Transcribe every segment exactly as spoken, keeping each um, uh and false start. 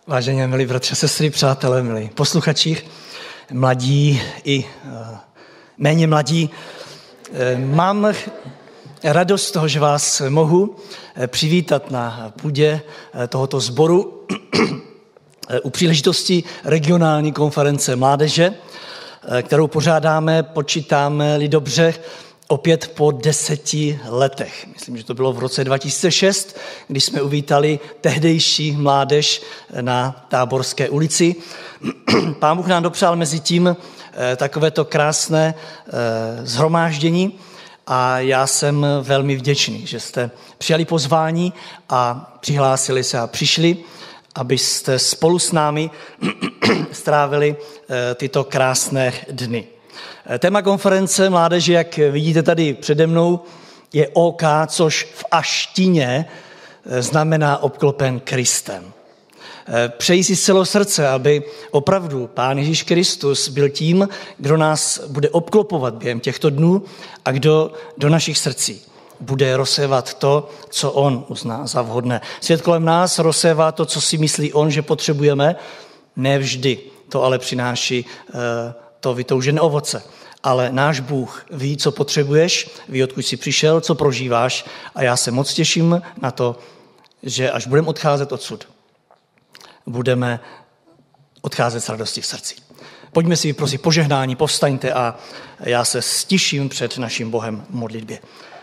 Vážení milí bratři, sestry, přátelé, milí posluchači, mladí i méně mladí, mám radost z toho, že vás mohu přivítat na půdě tohoto sboru u příležitosti regionální konference mládeže, kterou pořádáme, počítáme-li dobře, opět po deseti letech. Myslím, že to bylo v roce dva tisíce šest, když jsme uvítali tehdejší mládež na Táborské ulici. Pán Bůh nám dopřál mezi tím takovéto krásné shromáždění a já jsem velmi vděčný, že jste přijali pozvání a přihlásili se a přišli, abyste spolu s námi strávili tyto krásné dny. Téma konference mládeže, jak vidíte tady přede mnou, je ó ká, což v aštině znamená obklopen Kristem. Přeji si z celého srdce, aby opravdu Pán Ježíš Kristus byl tím, kdo nás bude obklopovat během těchto dnů a kdo do našich srdcí bude rozsévat to, co on uzná za vhodné. Svět kolem nás rozsévá to, co si myslí on, že potřebujeme, ne vždy. To ale přináší to vytoužené ovoce. Ale náš Bůh ví, co potřebuješ, ví, odkud jsi přišel, co prožíváš a já se moc těším na to, že až budeme odcházet odsud, budeme odcházet s radostí v srdci. Pojďme si vyprosit požehnání, povstaňte a já se stiším před naším Bohem v modlitbě.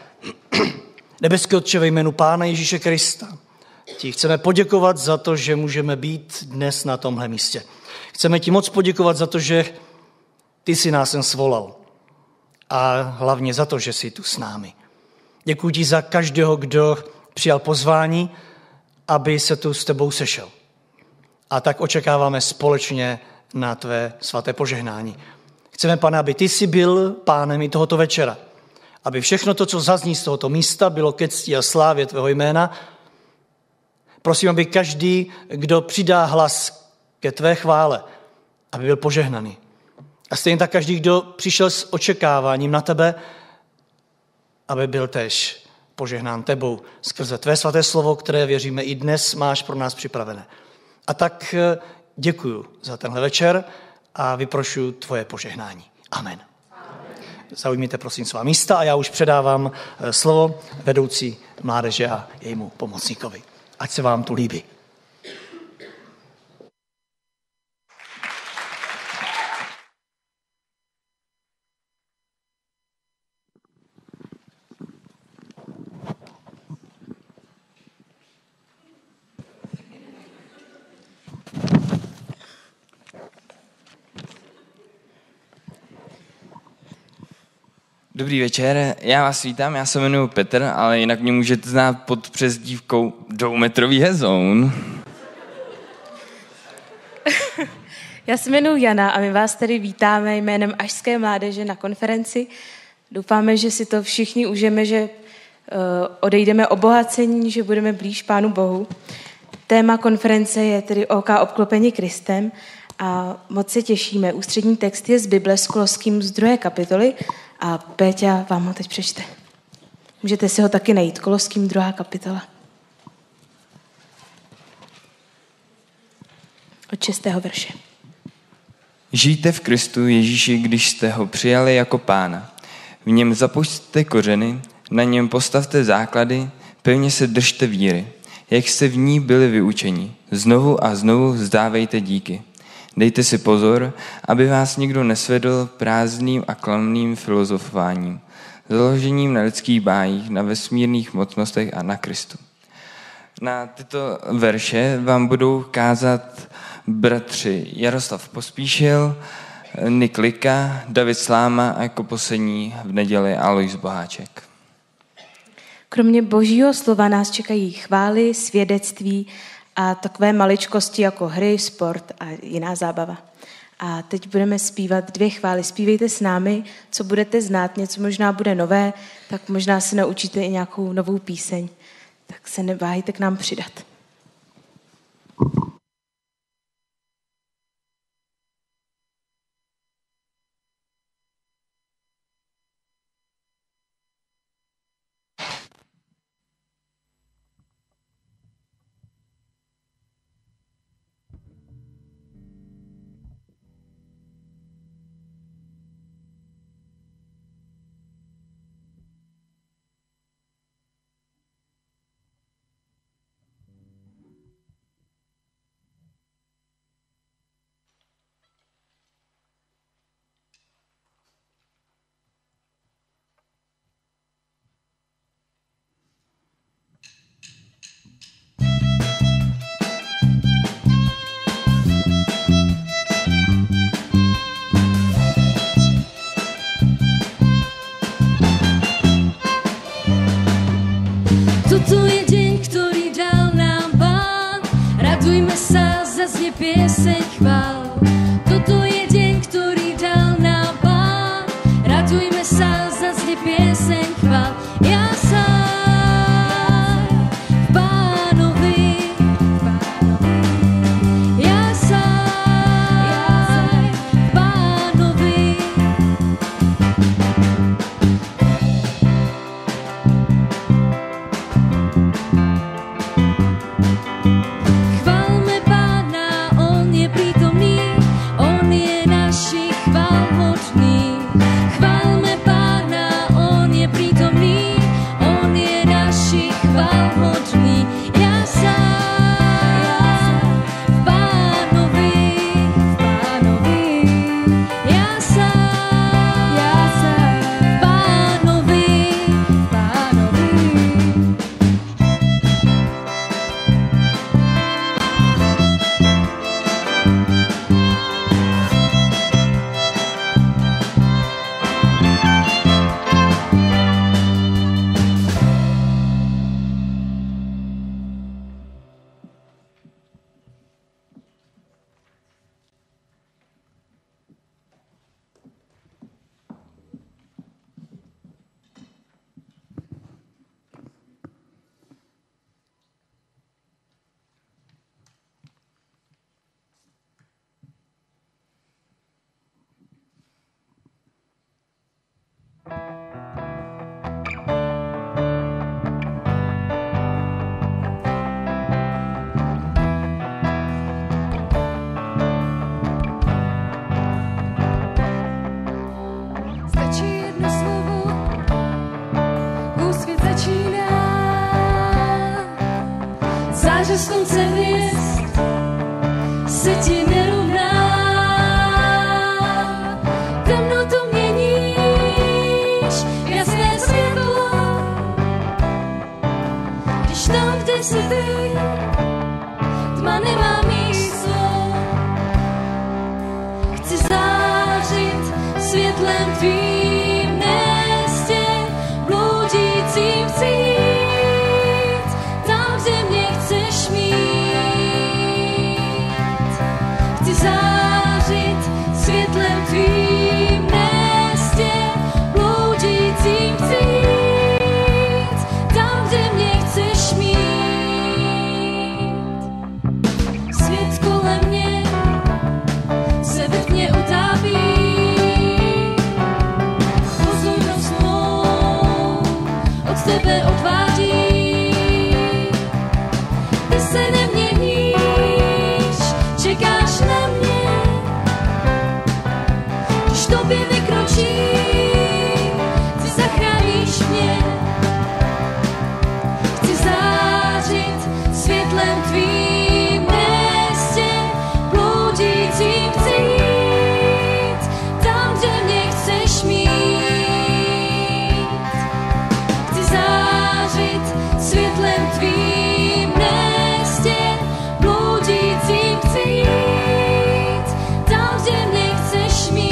Nebeský Otče, ve jménu Pána Ježíše Krista, ti chceme poděkovat za to, že můžeme být dnes na tomhle místě. Chceme ti moc poděkovat za to, že ty jsi nás sem svolal a hlavně za to, že jsi tu s námi. Děkuji ti za každého, kdo přijal pozvání, aby se tu s tebou sešel. A tak očekáváme společně na tvé svaté požehnání. Chceme, Pane, aby ty jsi byl pánem i tohoto večera. Aby všechno to, co zazní z tohoto místa, bylo ke cti a slávě tvého jména. Prosím, aby každý, kdo přidá hlas ke tvé chvále, aby byl požehnaný. A stejně tak každý, kdo přišel s očekáváním na tebe, aby byl též požehnán tebou skrze tvé svaté slovo, které věříme i dnes máš pro nás připravené. A tak děkuju za tenhle večer a vyprošuju tvoje požehnání. Amen. Zaujměte prosím svá místa a já už předávám slovo vedoucí mládeže a jejímu pomocníkovi. Ať se vám tu líbí. Dobrý večer, já vás vítám, já se jmenuji Petr, ale jinak mě můžete znát pod přezdívkou Dvoumetrový hezoun. Já se jmenuji Jana a my vás tady vítáme jménem Ašské mládeže na konferenci. Doufáme, že si to všichni užijeme, že uh, odejdeme obohacení, že budeme blíž Pánu Bohu. Téma konference je tedy ó ká obklopení Kristem a moc se těšíme. Ústřední text je z Bible s Koloským z druhé kapitoly a Péťa vám ho teď přečte. Můžete si ho taky najít. Koloským druhá kapitola. Od šestého verše. Žijte v Kristu Ježíši, když jste ho přijali jako Pána. V něm započtěte kořeny, na něm postavte základy, pevně se držte víry. Jak jste v ní byli vyučeni, znovu a znovu vzdávejte díky. Dejte si pozor, aby vás nikdo nesvedl prázdným a klamným filozofováním, založením na lidských bájích, na vesmírných mocnostech a na Kristu. Na tyto verše vám budou kázat bratři Jaroslav Pospíšil, Nik Lika, David Sláma a jako poslední v neděli Alois Boháček. Kromě božího slova nás čekají chvály, svědectví a takové maličkosti jako hry, sport a jiná zábava. A teď budeme zpívat dvě chvály. Zpívejte s námi, co budete znát, něco možná bude nové, tak možná se naučíte i nějakou novou píseň. Tak se neváhejte k nám přidat. Radujme sa, zaznie pieseň chvál. Toto je deň, ktorý dal nám Pán. Radujme sa, zaznie pieseň chvál. Ja sám v Pánovi, ja sám v Pánovi. Chválme Pána, on je prítomný, on je našich chvál hodný. Chválme Pána, on je prítomný, on je našich chvál hodný. Ja sám v Pánovi, v Pánovi, ja sám, ja sám v Pánovi, v Pánovi. Stačí jedno slovo, úsvit začíná. Záře slunce hvězd se ti nerovná. Temnotu měníš v jasné světlo. Když tam, kde jsi ty, tma nemá místo. Chci zářit světlem tvým městě, bloudícím chci jít, tam, kde mě chceš mít. Chci zářit světlem tvým městě, bloudícím chci jít, tam, kde mě chceš mít. Svět kolem mě se ve tmě utápí. Pozornost mou od tebe odvádí. Ty se neměníš, čekáš na mě. Když tobě vykročím, ty zachráníš mě. Chci zářit světlem tvým městě, bloudícím chci jít, tam, kde mě chceš mít. Chci zářit světlem tvým městě, bloudícím chci jít, tam, kde mě chceš mít.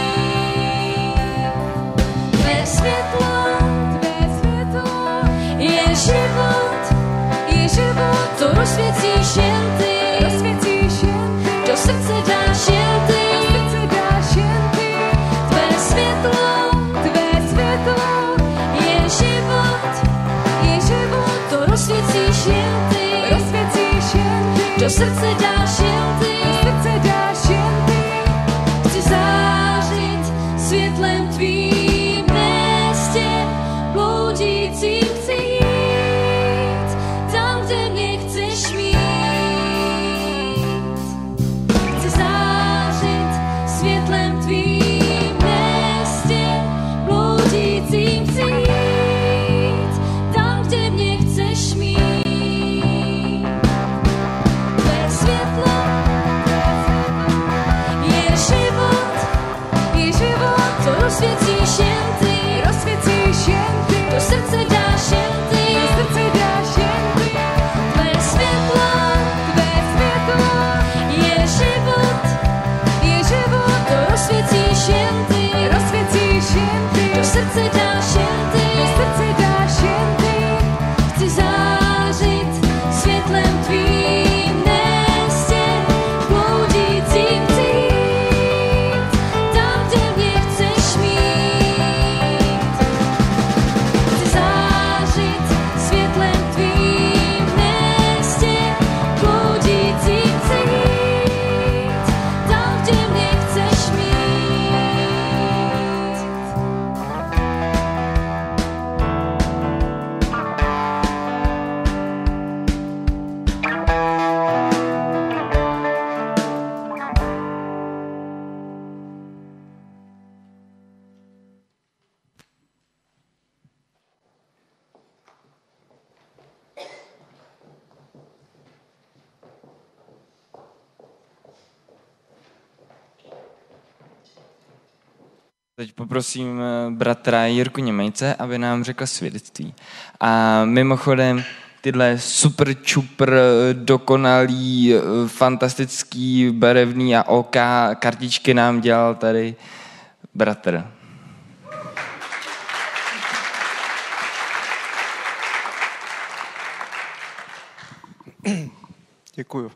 Tvé světlo, tvé světlo je život, je život, to rozsvěcíš jen ty, rozsvěcíš jen ty, do srdce dáš jen ty, do srdce dáš jen ty. Tvé světlo, tvé světlo je život, je život, to rozsvěcíš jen ty, rozsvěcíš jen ty, do srdce dáš jen ty, do srdce dáš jen ty. Chci zářit světlem tvým městě, bloudícím chci jít, tam, kde mě chceš mít. Chci zářit světlem tvým městě, bloudícím chci jít, tam, kde mě chceš mít. Tvé světlo je život, je život, to rozsvěcíš jen ty, rozsvěcíš jen ty, do srdce dáš Teď poprosím bratra Jirku Němejce, aby nám řekl svědectví. A mimochodem tyhle super čupr, dokonalý, fantastický, barevný a OK kartičky nám dělal tady bratr. Děkuju.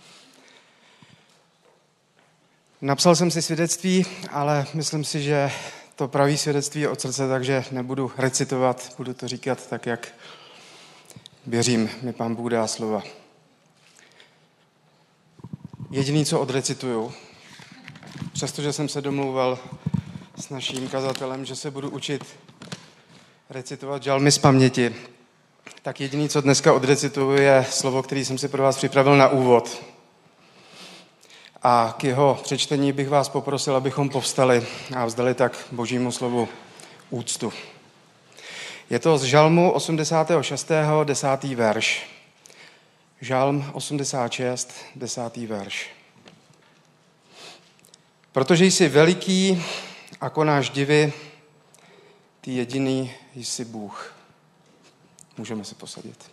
Napsal jsem si svědectví, ale myslím si, že to pravý svědectví je od srdce, takže nebudu recitovat, budu to říkat tak, jak věřím, mi Pán Bůh dá slova. Jediný, co odrecituju, přestože jsem se domlouval s naším kazatelem, že se budu učit recitovat žalmy z paměti, tak jediný, co dneska odrecituju, je slovo, který jsem si pro vás připravil na úvod. A k jeho přečtení bych vás poprosil, abychom povstali a vzdali tak Božímu slovu úctu. Je to z Žalmu osmdesátého šestého desátý verš. Žalm osmdesát šest, desátý verš. Protože jsi veliký a konáš divy, ty jediný jsi Bůh. Můžeme se posadit.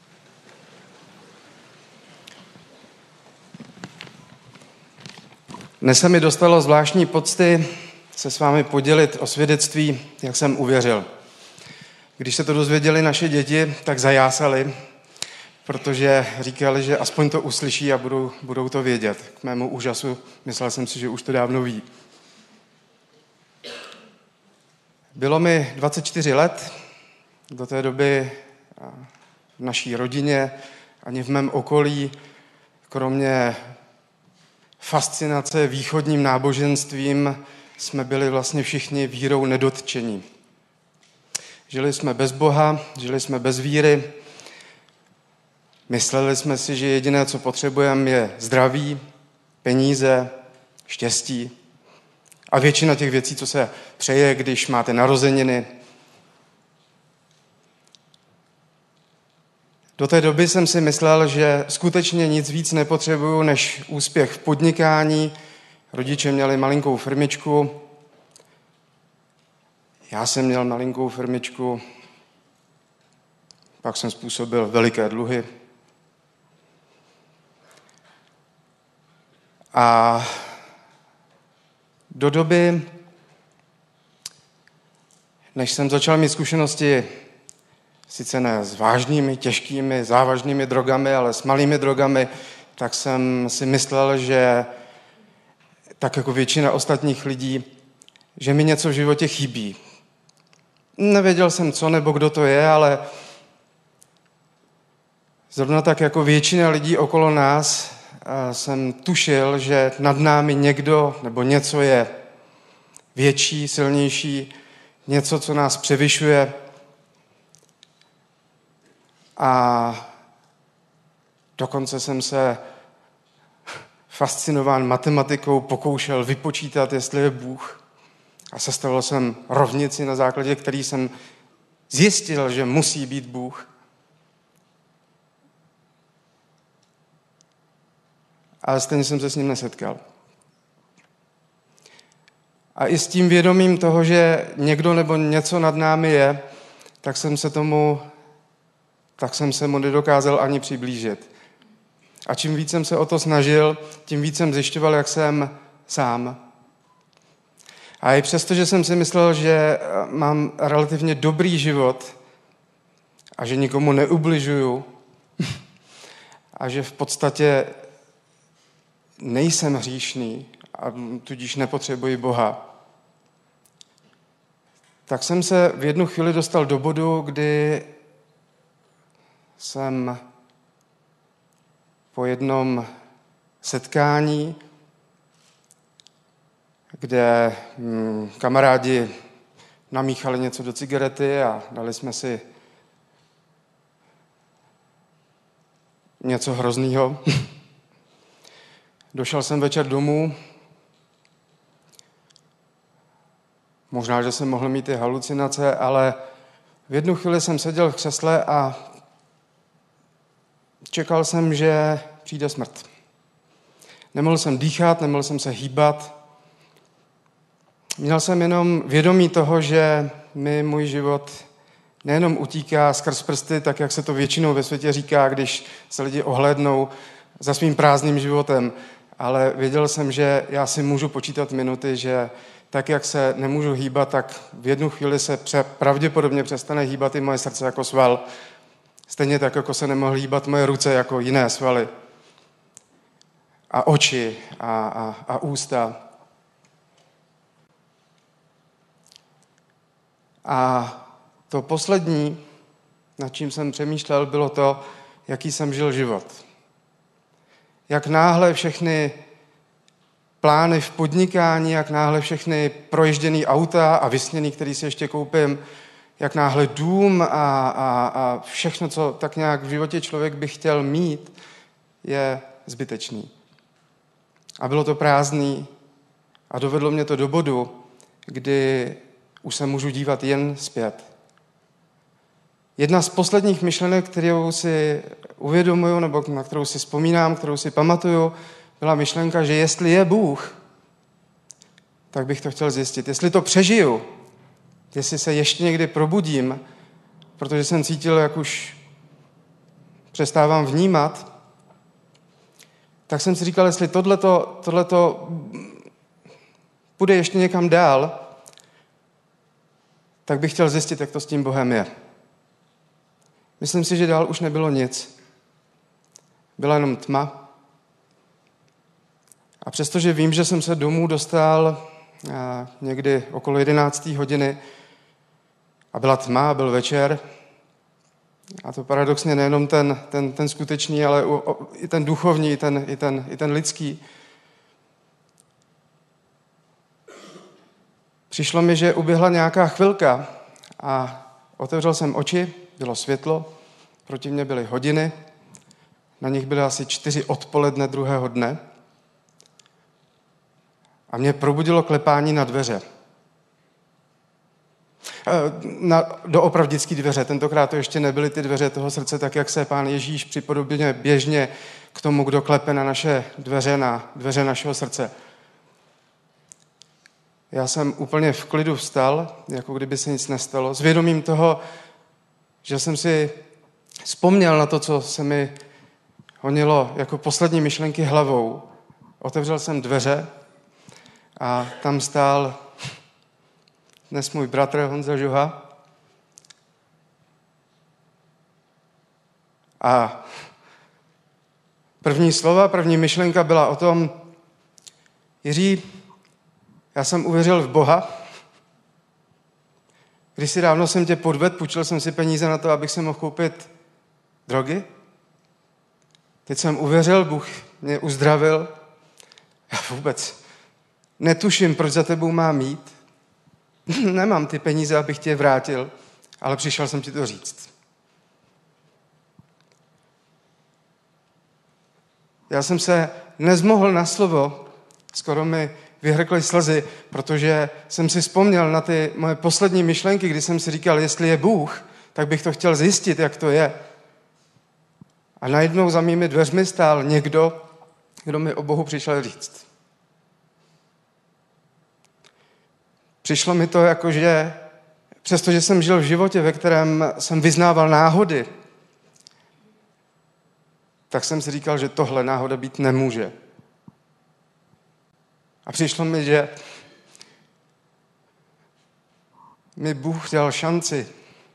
Dnes se mi dostalo zvláštní pocty se s vámi podělit o svědectví, jak jsem uvěřil. Když se to dozvěděli naše děti, tak zajásali, protože říkali, že aspoň to uslyší a budou, budou to vědět. K mému úžasu myslel jsem si, že už to dávno ví. Bylo mi dvacet čtyři let, do té doby v naší rodině ani v mém okolí, kromě fascinace východním náboženstvím, jsme byli vlastně všichni vírou nedotčení. Žili jsme bez Boha, žili jsme bez víry, mysleli jsme si, že jediné, co potřebujeme, je zdraví, peníze, štěstí a většina těch věcí, co se přeje, když máte narozeniny. Do té doby jsem si myslel, že skutečně nic víc nepotřebuju než úspěch v podnikání. Rodiče měli malinkou firmičku, já jsem měl malinkou firmičku, pak jsem způsobil veliké dluhy. A do doby, než jsem začal mít zkušenosti sice ne s vážnými, těžkými, závažnými drogami, ale s malými drogami, tak jsem si myslel, že tak jako většina ostatních lidí, že mi něco v životě chybí. Nevěděl jsem, co nebo kdo to je, ale zrovna tak jako většina lidí okolo nás jsem tušil, že nad námi někdo nebo něco je větší, silnější, něco, co nás převyšuje. A dokonce jsem se fascinován matematikou pokoušel vypočítat, jestli je Bůh. A sestavil jsem rovnici, na základě který jsem zjistil, že musí být Bůh. Ale stejně jsem se s ním nesetkal. A i s tím vědomím toho, že někdo nebo něco nad námi je, tak jsem se tomu, tak jsem se mu nedokázal ani přiblížit. A čím víc jsem se o to snažil, tím víc jsem zjišťoval, jak jsem sám. A i přesto, že jsem si myslel, že mám relativně dobrý život a že nikomu neubližuju a že v podstatě nejsem hříšný a tudíž nepotřebuji Boha, tak jsem se v jednu chvíli dostal do bodu, kdy jsem po jednom setkání, kde hm, kamarádi namíchali něco do cigarety a dali jsme si něco hroznýho. Došel jsem večer domů. Možná, že jsem mohl mít i halucinace, ale v jednu chvíli jsem seděl v křesle a čekal jsem, že přijde smrt. Nemohl jsem dýchat, nemohl jsem se hýbat. Měl jsem jenom vědomí toho, že mi můj život nejenom utíká skrz prsty, tak jak se to většinou ve světě říká, když se lidi ohlédnou za svým prázdným životem, ale věděl jsem, že já si můžu počítat minuty, že tak, jak se nemůžu hýbat, tak v jednu chvíli se pravděpodobně přestane hýbat i moje srdce jako sval. Stejně tak, jako se nemohly hýbat moje ruce jako jiné svaly. A oči a, a, a ústa. A to poslední, nad čím jsem přemýšlel, bylo to, jaký jsem žil život. Jak náhle všechny plány v podnikání, jak náhle všechny proježděný auta a vysněný, který si ještě koupím, jak náhle dům a, a, a všechno, co tak nějak v životě člověk by chtěl mít, je zbytečný. A bylo to prázdný a dovedlo mě to do bodu, kdy už se můžu dívat jen zpět. Jedna z posledních myšlenek, kterou si uvědomuju, nebo na kterou si vzpomínám, kterou si pamatuju, byla myšlenka, že jestli je Bůh, tak bych to chtěl zjistit. Jestli to přežiju, jestli se ještě někdy probudím, protože jsem cítil, jak už přestávám vnímat, tak jsem si říkal, jestli tohleto, tohleto půjde ještě někam dál, tak bych chtěl zjistit, jak to s tím Bohem je. Myslím si, že dál už nebylo nic. Byla jenom tma. A přestože vím, že jsem se domů dostal někdy okolo jedenácté hodiny a byla tma, byl večer, a to paradoxně nejenom ten, ten, ten skutečný, ale i ten duchovní, i ten, i ten, i ten lidský. Přišlo mi, že uběhla nějaká chvilka a otevřel jsem oči, bylo světlo, proti mně byly hodiny, na nich byly asi čtyři odpoledne druhého dne a mě probudilo klepání na dveře. Na, do opravdický dveře. Tentokrát to ještě nebyly ty dveře toho srdce, tak jak se Pán Ježíš připodobně běžně k tomu, kdo klepe na naše dveře, na dveře našeho srdce. Já jsem úplně v klidu vstal, jako kdyby se nic nestalo, s vědomím toho, že jsem si vzpomněl na to, co se mi honilo jako poslední myšlenky hlavou. Otevřel jsem dveře a tam stál dnes můj bratr Honza Žuha. A první slova, první myšlenka byla o tom, Jiří, já jsem uvěřil v Boha. Kdysi dávno jsem tě podvedl, půjčil jsem si peníze na to, abych si mohl koupit drogy. Teď jsem uvěřil, Bůh mě uzdravil. Já vůbec netuším, proč za tebou mám jít. Nemám ty peníze, abych tě je vrátil, ale přišel jsem ti to říct. Já jsem se nezmohl na slovo, skoro mi vyhrkly slzy, protože jsem si vzpomněl na ty moje poslední myšlenky, kdy jsem si říkal, jestli je Bůh, tak bych to chtěl zjistit, jak to je. A najednou za mými dveřmi stál někdo, kdo mi o Bohu přišel říct. Přišlo mi to jako, že přestože jsem žil v životě, ve kterém jsem vyznával náhody, tak jsem si říkal, že tohle náhoda být nemůže. A přišlo mi, že mi Bůh dal šanci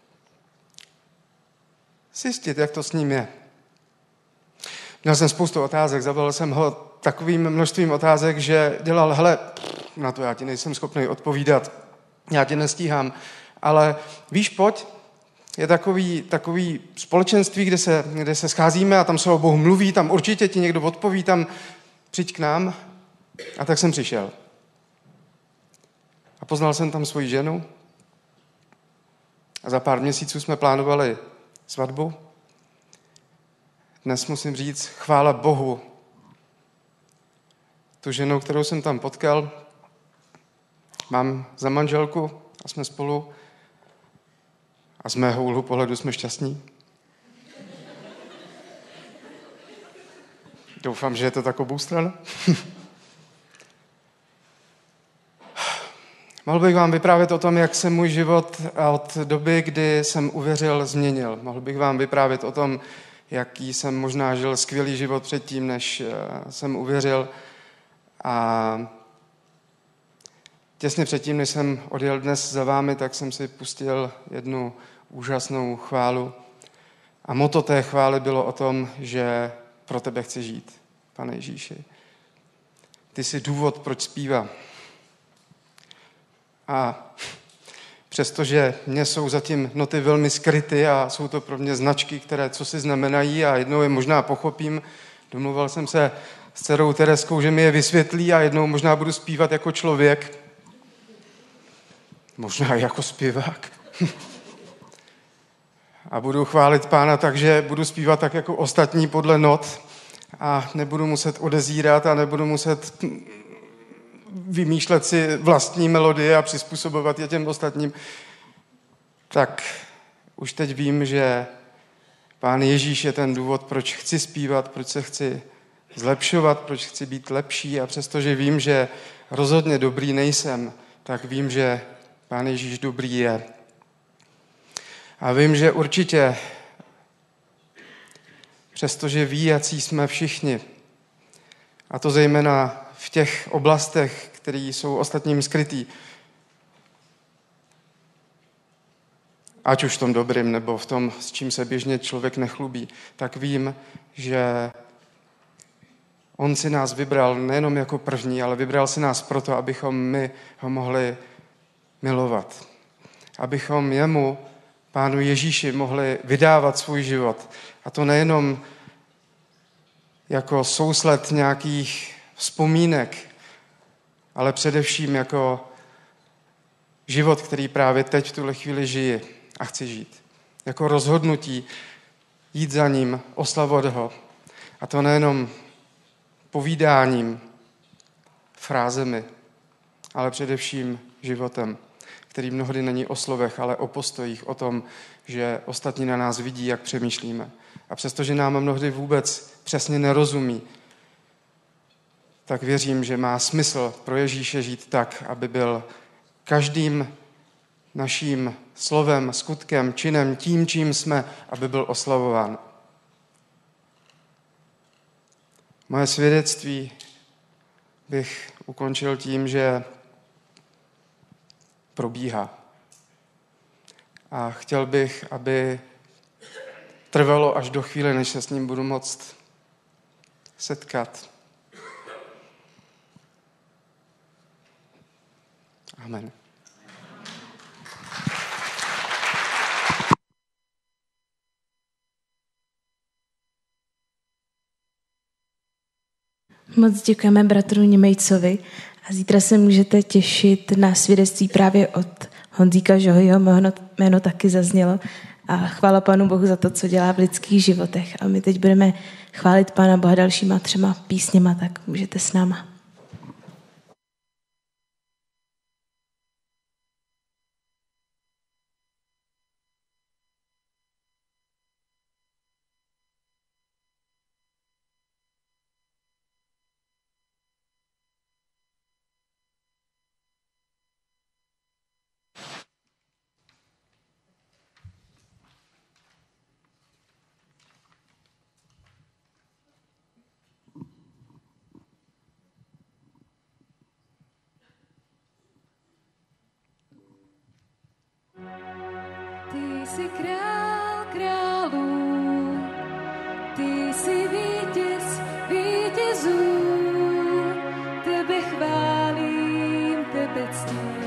zjistit, jak to s ním je. Měl jsem spoustu otázek, zavolal jsem ho takovým množstvím otázek, že dělal, hele, na to já ti nejsem schopný odpovídat, já tě nestíhám, ale víš, pojď, je takový, takový společenství, kde se, kde se scházíme a tam se o Bohu mluví, tam určitě ti někdo odpoví, tam přijď k nám. A tak jsem přišel. A poznal jsem tam svoji ženu a za pár měsíců jsme plánovali svatbu. Dnes musím říct, chvála Bohu, tu ženu, kterou jsem tam potkal, mám za manželku a jsme spolu a z mého úhlu pohledu jsme šťastní. Doufám, že je to tak obou stran. Mohl bych vám vyprávět o tom, jak se můj život od doby, kdy jsem uvěřil, změnil. Mohl bych vám vyprávět o tom, jaký jsem možná žil skvělý život předtím, než jsem uvěřil. A těsně předtím, než jsem odjel dnes za vámi, tak jsem si pustil jednu úžasnou chválu. A motto té chvály bylo o tom, že pro tebe chci žít, Pane Ježíši. Ty jsi důvod, proč zpívám. A přestože mě jsou zatím noty velmi skryty a jsou to pro mě značky, které co si znamenají a jednou je možná pochopím, domluval jsem se s dcerou Tereskou, že mi je vysvětlí a jednou možná budu zpívat jako člověk. Možná jako zpěvák. A budu chválit Pána tak, že budu zpívat tak jako ostatní podle not a nebudu muset odezírat a nebudu muset vymýšlet si vlastní melodie a přizpůsobovat je těm ostatním. Tak už teď vím, že Pán Ježíš je ten důvod, proč chci zpívat, proč se chci zlepšovat, proč chci být lepší a přestože vím, že rozhodně dobrý nejsem, tak vím, že Pán Ježíš dobrý je. A vím, že určitě, přestože ví, jací jsme všichni, a to zejména v těch oblastech, které jsou ostatním skrytý, ať už v tom dobrým, nebo v tom, s čím se běžně člověk nechlubí, tak vím, že on si nás vybral nejenom jako první, ale vybral si nás proto, abychom my ho mohli milovat. Abychom jemu, Pánu Ježíši, mohli vydávat svůj život. A to nejenom jako sousled nějakých vzpomínek, ale především jako život, který právě teď v tuhle chvíli žiji a chci žít. Jako rozhodnutí jít za ním, oslavovat ho. A to nejenom povídáním, frázemi, ale především životem, který mnohdy není o slovech, ale o postojích, o tom, že ostatní na nás vidí, jak přemýšlíme. A přestože nám mnohdy vůbec přesně nerozumí, tak věřím, že má smysl pro Ježíše žít tak, aby byl každým naším slovem, skutkem, činem, tím, čím jsme, aby byl oslavován. Moje svědectví bych ukončil tím, že probíhá. A chtěl bych, aby trvalo až do chvíle, než se s ním budu moct setkat. Amen. Moc děkujeme bratru Němejcovi a zítra se můžete těšit na svědectví právě od Honzíka Žohyho, jméno, jméno taky zaznělo a chvála Pánu Bohu za to, co dělá v lidských životech. A my teď budeme chválit Pána Boha dalšíma třema písněma, tak můžete s náma. Ty jsi král králů, ty jsi vítěz vítězů, tebe chválím, tebe ctím.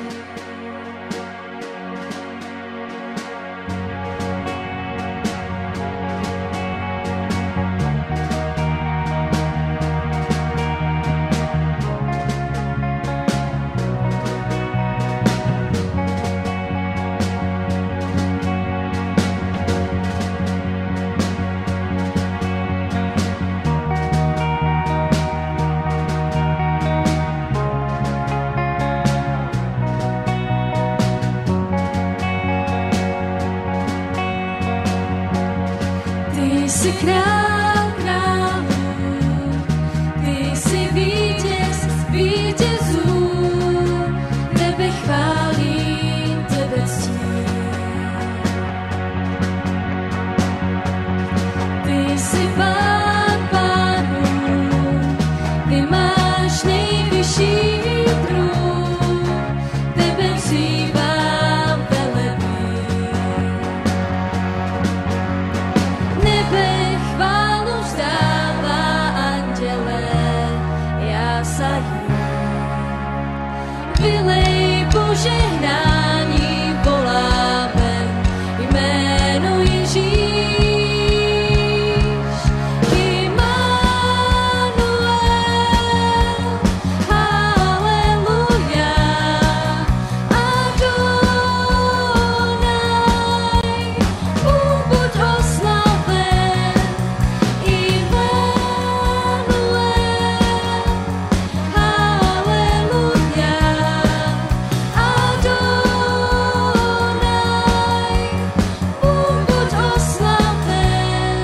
požehnání voláme jméno Ježíš. Immanuel, haleluja, Adonai, Bůh buď oslaven. Immanuel, haleluja, Adonai, Bůh buď oslaven.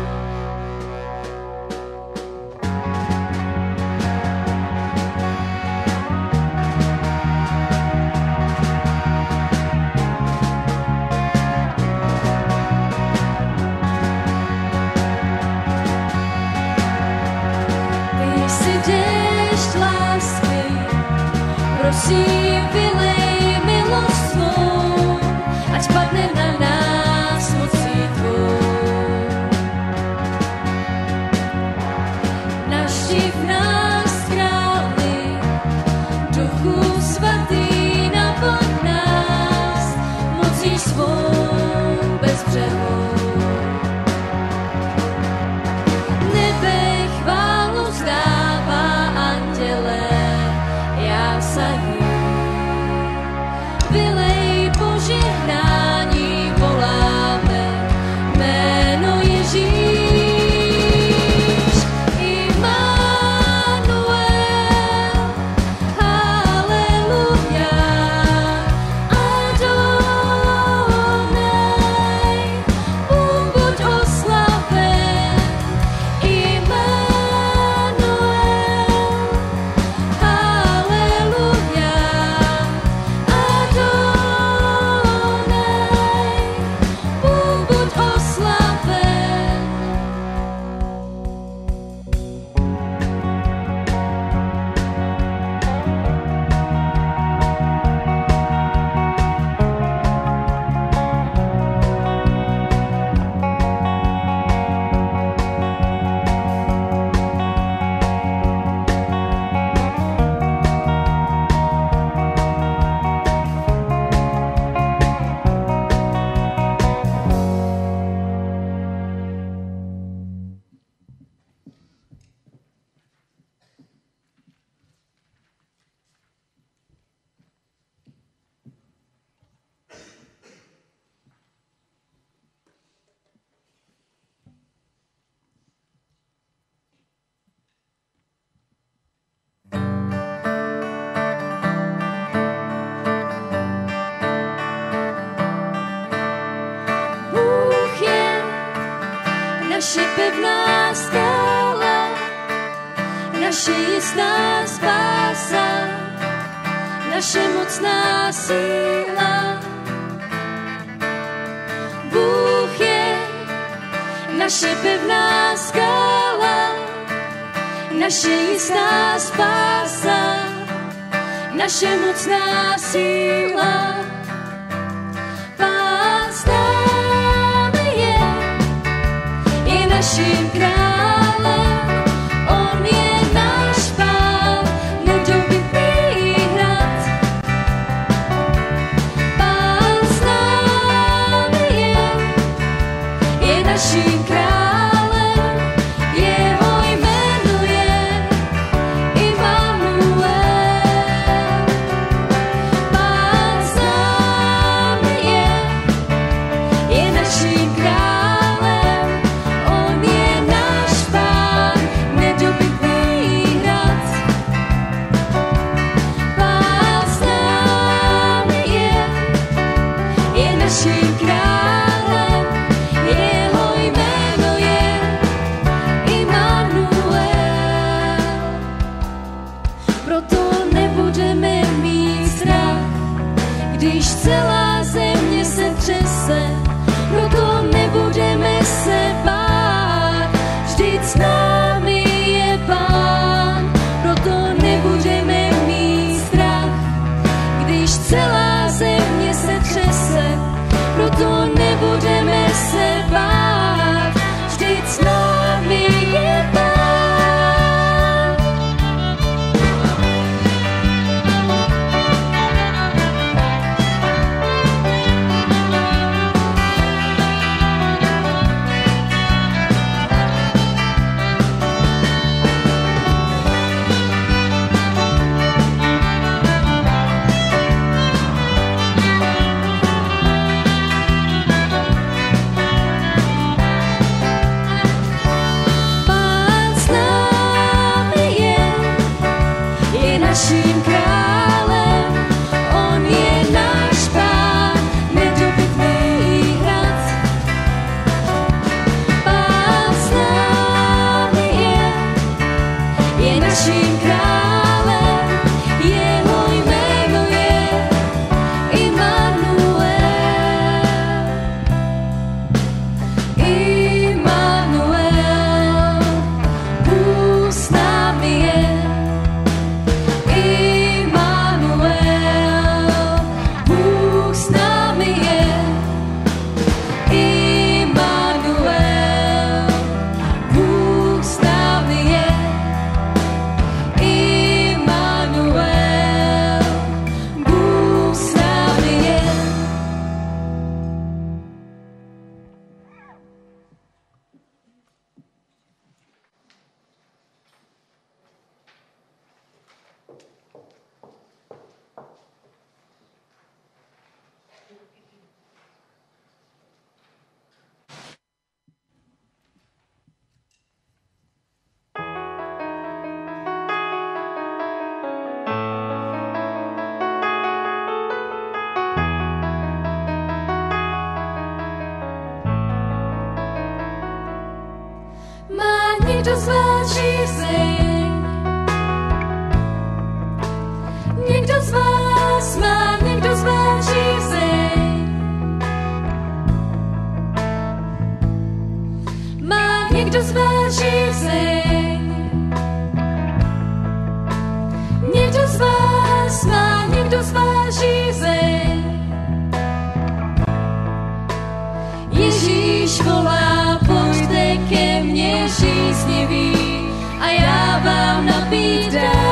Ty jsi déšť lásky, prosím, vylej milost svou, ať padne na nás mocí tvou. Navštív nás, králi, Duchu svatý, naplň nás mocí svou bez břehu. Nebe chválu vzdává, anděle jásají. Vylej požehnání, voláme jméno Ježíš. Immanuel, haleluja, Adonai, Bůh buď oslaven. Immanuel, haleluja, Adonai, Bůh buď oslaven. Bůh je naše pevná skála, naše jistá spása, naše mocná síla. Bůh je naše pevná skála, naše jistá spása, naše mocná síla. Pán s námi je, je naším králem, on je náš pán, nedobytný hrad. Pán s námi je, je naším králem, jeho jméno je Immanuel. Pán s námi je, je naším králem, on je náš žízeň. Někdo z vás má, někdo z vás žízeň. Ježíš volá, pojďte ke mně žízniví a já vám napít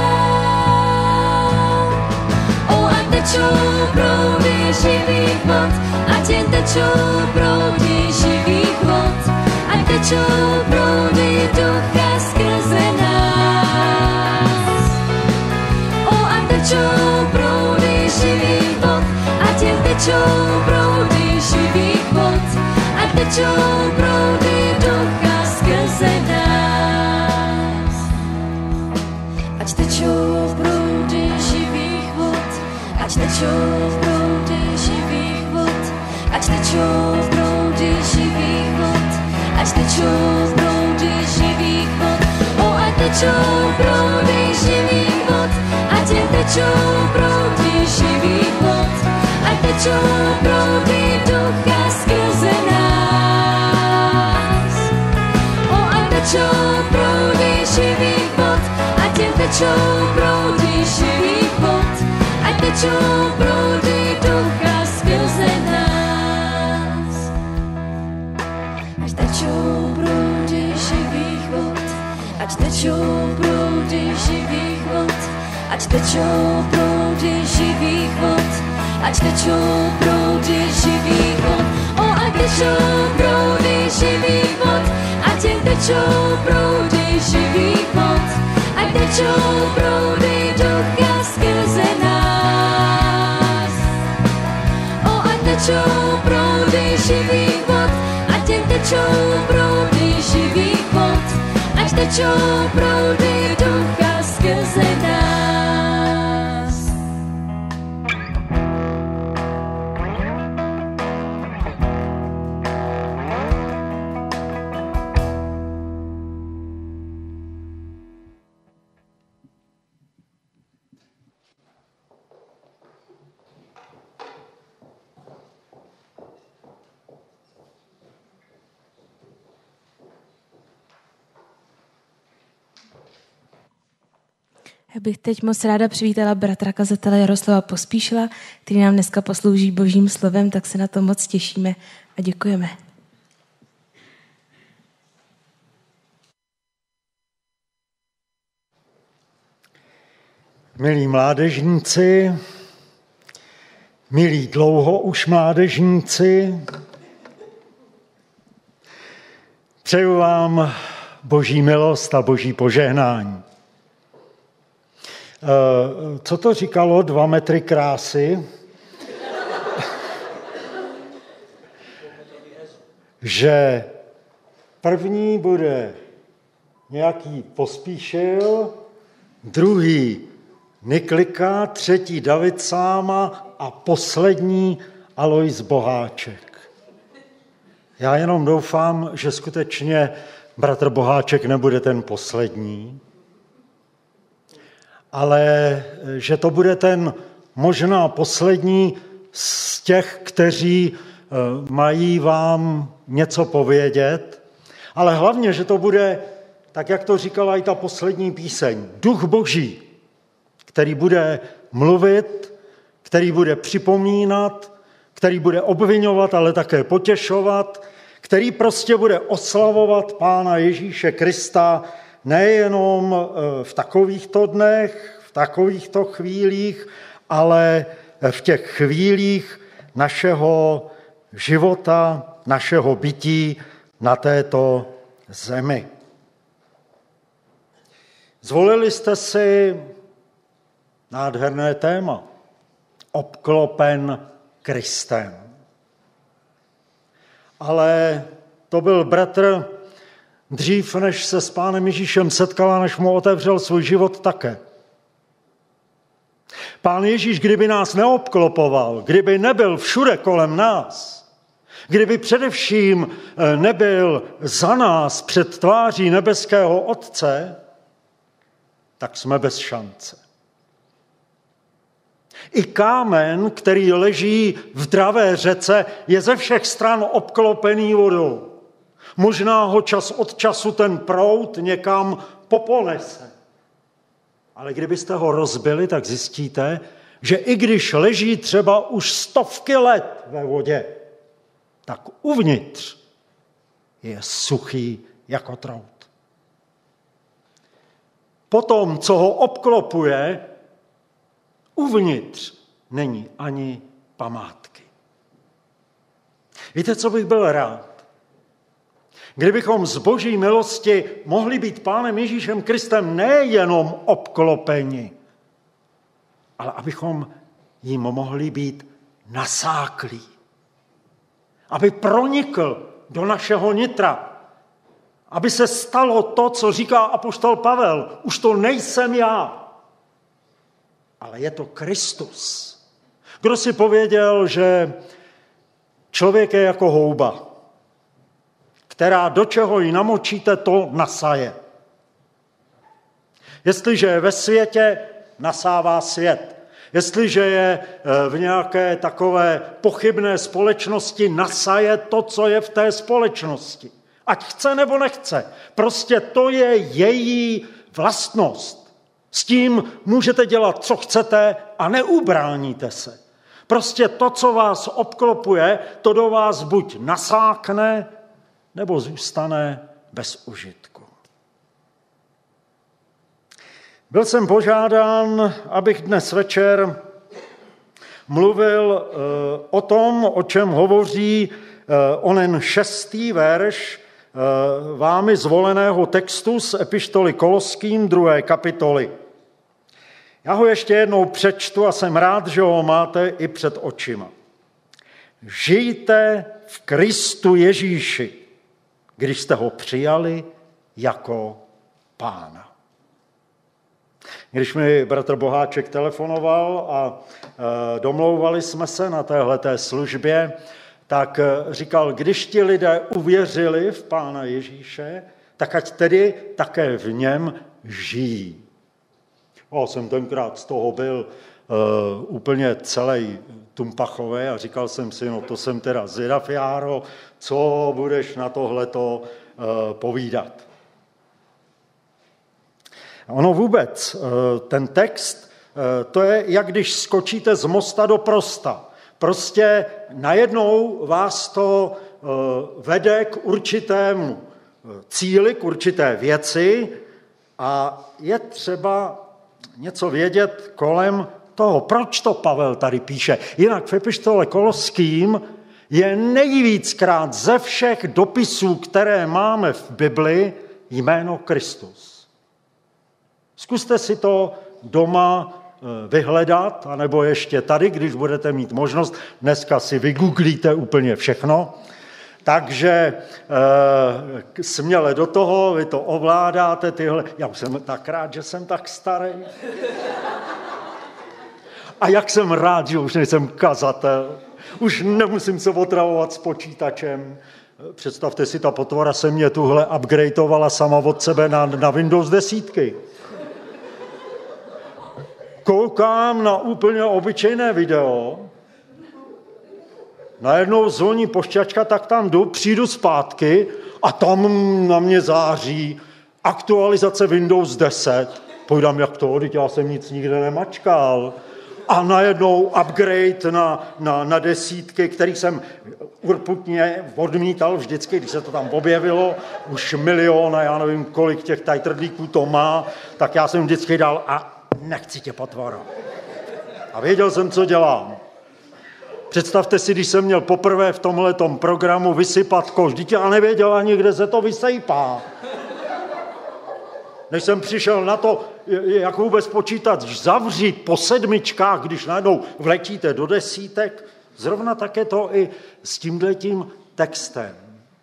dám. O, a tečou proudy živých vod, ať jen tečou proudy živých vod, ať tečou proudy ducha skrze nás. O, a tečou proudy živých vod, ať jen tečou proudy živých vod, ať tečou proudy ducha skrze nás. Ať tečou proudy živých vod, ať tečou proudy živých vod, ať tečou proudy živých vod, ať tečou proudy živých vod. O, ať tečou proudy živých vod, ať jen tečou proudy živých vod, ať tečou proudy ducha skrze nás. O, ať tečou proudy živých vod, ať jen tečou proudy živých vod, ať tečou proudy ducha skrze nás. Ať tečou proudy živých vod, ať tečou proudy živých vod, ať tečou proudy živých vod, ať tečou proudy živých vod. O, ať tečou proudy živých vod, ať jen tečou proudy živých vod, ať tečou proudy ducha skrze nás. O, ať tečou proudy živých vod, ať jen tečou proudy živých vod, ať tečou proudy ducha skrze nás. Já bych teď moc ráda přivítala bratra kazatele Jaroslava Pospíšila, který nám dneska poslouží božím slovem, tak se na to moc těšíme a děkujeme. Milí mládežníci, milí dlouho už mládežníci, přeju vám boží milost a boží požehnání. Co to říkalo dva metry krásy? Že první bude nějaký Pospíšil, druhý Niklika, třetí David Sáma a poslední Alois Boháček. Já jenom doufám, že skutečně bratr Boháček nebude ten poslední, ale že to bude ten možná poslední z těch, kteří mají vám něco povědět, ale hlavně, že to bude, tak jak to říkala i ta poslední píseň, duch boží, který bude mluvit, který bude připomínat, který bude obviňovat, ale také potěšovat, který prostě bude oslavovat Pána Ježíše Krista nejenom v takovýchto dnech, v takovýchto chvílích, ale v těch chvílích našeho života, našeho bytí na této zemi. Zvolili jste si nádherné téma. Obklopen Kristem. Ale to byl bratr dřív, než se s Pánem Ježíšem setkal a než mu otevřel svůj život také. Pán Ježíš, kdyby nás neobklopoval, kdyby nebyl všude kolem nás, kdyby především nebyl za nás před tváří nebeského Otce, tak jsme bez šance. I kámen, který leží v dravé řece, je ze všech stran obklopený vodou. Možná ho čas od času ten proud někam poponese. Ale kdybyste ho rozbili, tak zjistíte, že i když leží třeba už stovky let ve vodě, tak uvnitř je suchý jako trout. Potom, co ho obklopuje, uvnitř není ani památky. Víte, co bych byl rád? Kdybychom z boží milosti mohli být Pánem Ježíšem Kristem nejenom obklopeni, ale abychom jim mohli být nasáklí. Aby pronikl do našeho nitra. Aby se stalo to, co říká apoštol Pavel. Už to nejsem já, ale je to Kristus. Kdo si pověděl, že člověk je jako houba, která do čeho ji namočíte, to nasaje. Jestliže je ve světě, nasává svět. Jestliže je v nějaké takové pochybné společnosti, nasaje to, co je v té společnosti. Ať chce nebo nechce. Prostě to je její vlastnost. S tím můžete dělat, co chcete a neubráníte se. Prostě to, co vás obklopuje, to do vás buď nasákne, nebo zůstane bez užitku. Byl jsem požádán, abych dnes večer mluvil o tom, o čem hovoří onen šestý verš vámi zvoleného textu z epištoly Koloským druhé kapitoly. Já ho ještě jednou přečtu a jsem rád, že ho máte i před očima. Žijte v Kristu Ježíši, když jste ho přijali jako Pána. Když mi bratr Boháček telefonoval a domlouvali jsme se na téhleté službě, tak říkal, když ti lidé uvěřili v Pána Ježíše, tak ať tedy také v něm žijí. Já jsem tenkrát z toho byl uh, úplně celý tumpachový a říkal jsem si, no to jsem teda zvědav, Járo, co budeš na tohleto uh, povídat. Ono vůbec, uh, ten text, uh, to je, jak když skočíte z mosta do prosta. Prostě najednou vás to uh, vede k určitému cíli, k určité věci a je třeba něco vědět kolem toho, proč to Pavel tady píše. Jinak v epištole Koloským je nejvíckrát ze všech dopisů, které máme v Bibli, jméno Kristus. Zkuste si to doma vyhledat, anebo ještě tady, když budete mít možnost, dneska si vygooglíte úplně všechno, takže e, směle do toho, vy to ovládáte, tyhle. Já už jsem tak rád, že jsem tak starý. A jak jsem rád, že už nejsem kazatel. Už nemusím se otravovat s počítačem. Představte si, ta potvora se mě tuhle upgradeovala sama od sebe na, na Windows desítky. Koukám na úplně obyčejné video, najednou zvoní pošťačka, tak tam jdu, přijdu zpátky a tam na mě září aktualizace Windows deset. Pojdám, jak to, teď já jsem nic nikde nemačkal. A najednou upgrade na, na, na desítky, který jsem urputně odmítal vždycky, když se to tam objevilo, už milion a já nevím, kolik těch tajtrdlíků to má, tak já jsem vždycky dal a nechci tě, potvoro. A věděl jsem, co dělám. Představte si, když jsem měl poprvé v tomhletom programu vysypat koš. Vždyť já nevěděl ani, kde se to vysejpá. Než jsem přišel na to, jak vůbec počítat, zavřít po sedmičkách, když najednou vletíte do desítek, zrovna také to i s tímhletím textem.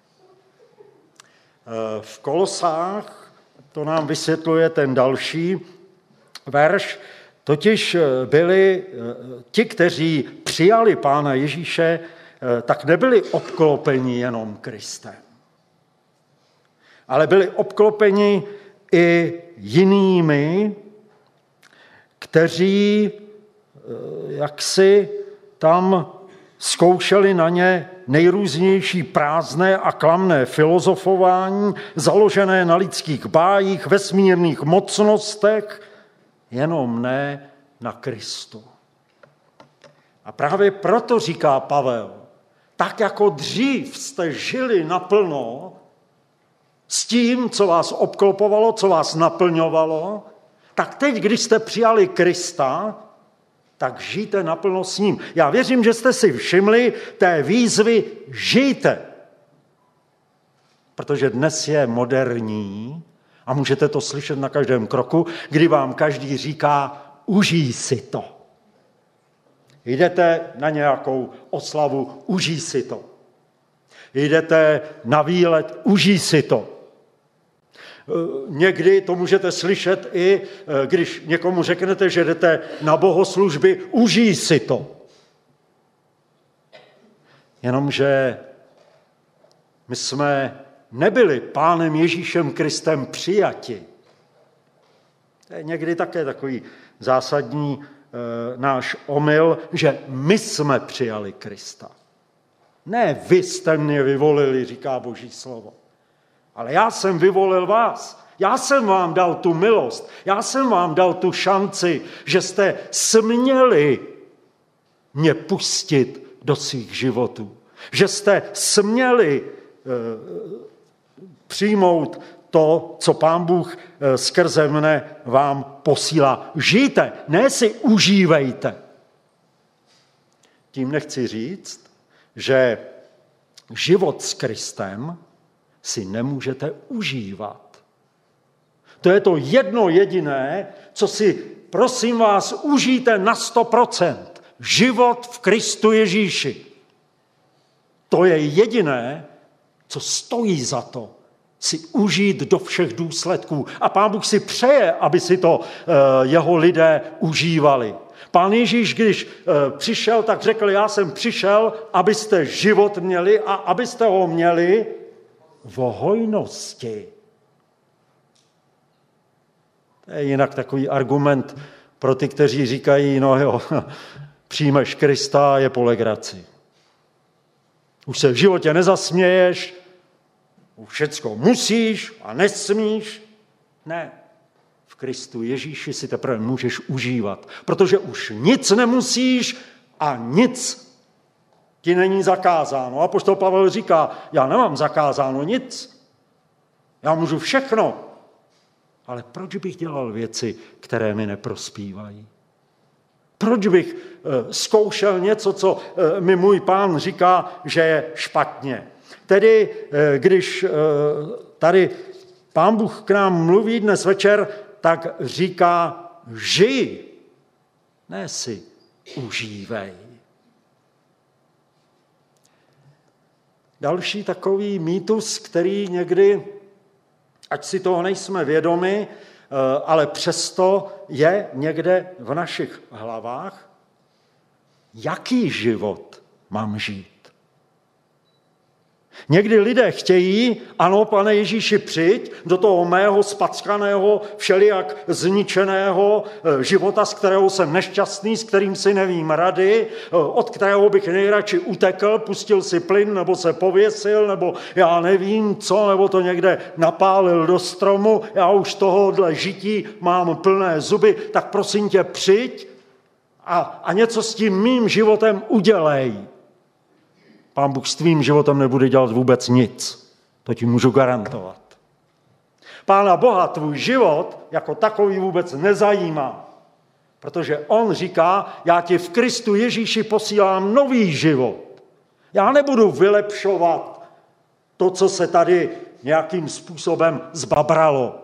V Kolosách, to nám vysvětluje ten další verš, totiž byli ti, kteří přijali Pána Ježíše, tak nebyli obklopeni jenom Kristem, ale byli obklopeni i jinými, kteří jaksi tam zkoušeli na ně nejrůznější prázdné a klamné filozofování, založené na lidských bájích, vesmírných mocnostech, jenom ne na Kristu. A právě proto říká Pavel, tak jako dřív jste žili naplno s tím, co vás obklopovalo, co vás naplňovalo, tak teď, když jste přijali Krista, tak žijte naplno s ním. Já věřím, že jste si všimli té výzvy žijte. Protože dnes je moderní a můžete to slyšet na každém kroku, kdy vám každý říká, užij si to. Jdete na nějakou oslavu, užij si to. Jdete na výlet, užij si to. Někdy to můžete slyšet i, když někomu řeknete, že jdete na bohoslužby, užij si to. Jenomže my jsme nebyli Pánem Ježíšem Kristem přijati. To je někdy také takový zásadní e, náš omyl, že my jsme přijali Krista. Ne vy jste mě vyvolili, říká Boží slovo. Ale já jsem vyvolil vás. Já jsem vám dal tu milost. Já jsem vám dal tu šanci, že jste směli mě pustit do svých životů. Že jste směli e, přijmout to, co Pán Bůh e, skrze mne vám posílá. Žijte, ne si užívejte. Tím nechci říct, že život s Kristem si nemůžete užívat. To je to jedno jediné, co si, prosím vás, užijte na sto procent. Život v Kristu Ježíši. To je jediné, co stojí za to si užít do všech důsledků. A Pán Bůh si přeje, aby si to uh, jeho lidé užívali. Pán Ježíš, když uh, přišel, tak řekl, já jsem přišel, abyste život měli a abyste ho měli v hojnosti. To je jinak takový argument pro ty, kteří říkají, no jo, přijmeš Krista, je po legraci. Už se v životě nezasměješ, už všecko musíš a nesmíš. Ne, v Kristu Ježíši si teprve můžeš užívat, protože už nic nemusíš a nic ti není zakázáno. Apoštol Pavel říká, já nemám zakázáno nic, já můžu všechno, ale proč bych dělal věci, které mi neprospívají? Proč bych e, zkoušel něco, co e, mi můj Pán říká, že je špatně? Tedy, e, když e, tady Pán Bůh k nám mluví dnes večer, tak říká, žij, ne si užívej. Další takový mýtus, který někdy, ať si toho nejsme vědomi, ale přesto je někde v našich hlavách, jaký život mám žít. Někdy lidé chtějí, ano, Pane Ježíši, přijď do toho mého spackaného, všelijak zničeného života, z kterého jsem nešťastný, s kterým si nevím rady, od kterého bych nejradši utekl, pustil si plyn, nebo se pověsil, nebo já nevím co, nebo to někde napálil do stromu, já už tohohle žití mám plné zuby, tak prosím tě, přijď a, a něco s tím mým životem udělej. Pán Bůh s tvým životem nebude dělat vůbec nic. To ti můžu garantovat. Pána Boha tvůj život jako takový vůbec nezajímá. Protože on říká, já ti v Kristu Ježíši posílám nový život. Já nebudu vylepšovat to, co se tady nějakým způsobem zbabralo.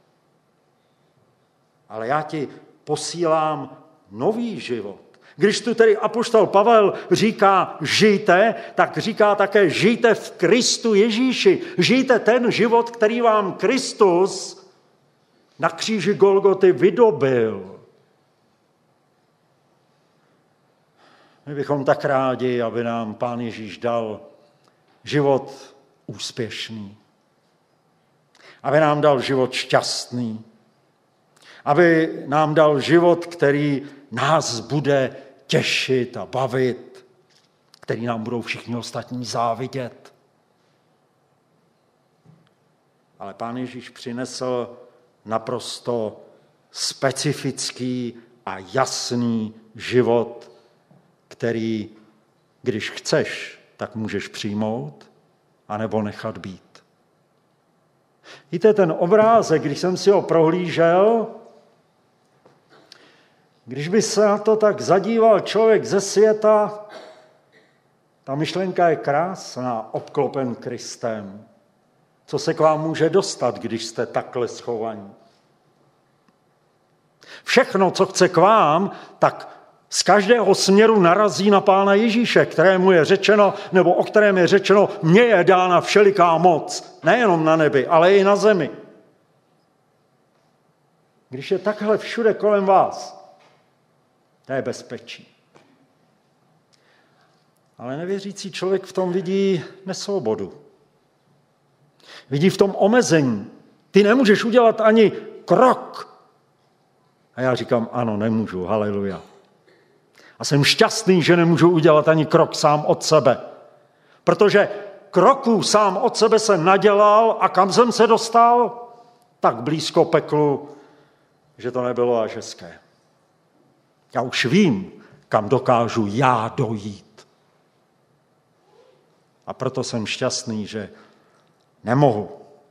Ale já ti posílám nový život. Když tu tedy apoštol Pavel říká žijte, tak říká také žijte v Kristu Ježíši. Žijte ten život, který vám Kristus na kříži Golgoty vydobil. My bychom tak rádi, aby nám Pán Ježíš dal život úspěšný. Aby nám dal život šťastný. Aby nám dal život, který nás bude těšit a bavit, který nám budou všichni ostatní závidět. Ale Pán Ježíš přinesl naprosto specifický a jasný život, který, když chceš, tak můžeš přijmout, anebo nechat být. Víte, ten obrázek, když jsem si ho prohlížel, když by se na to tak zadíval člověk ze světa, ta myšlenka je krásná, obklopen Kristem. Co se k vám může dostat, když jste takhle schovaní? Všechno, co chce k vám, tak z každého směru narazí na Pána Ježíše, kterému je řečeno, nebo o kterém je řečeno, mně je dána všeliká moc, nejenom na nebi, ale i na zemi. Když je takhle všude kolem vás, to je bezpečí. Ale nevěřící člověk v tom vidí nesvobodu. Vidí v tom omezení. Ty nemůžeš udělat ani krok. A já říkám, ano, nemůžu, haleluja. A jsem šťastný, že nemůžu udělat ani krok sám od sebe. Protože kroků sám od sebe jsem nadělal a kam jsem se dostal? Tak blízko peklu, že to nebylo až hezké. Já už vím, kam dokážu já dojít. A proto jsem šťastný, že nemohu.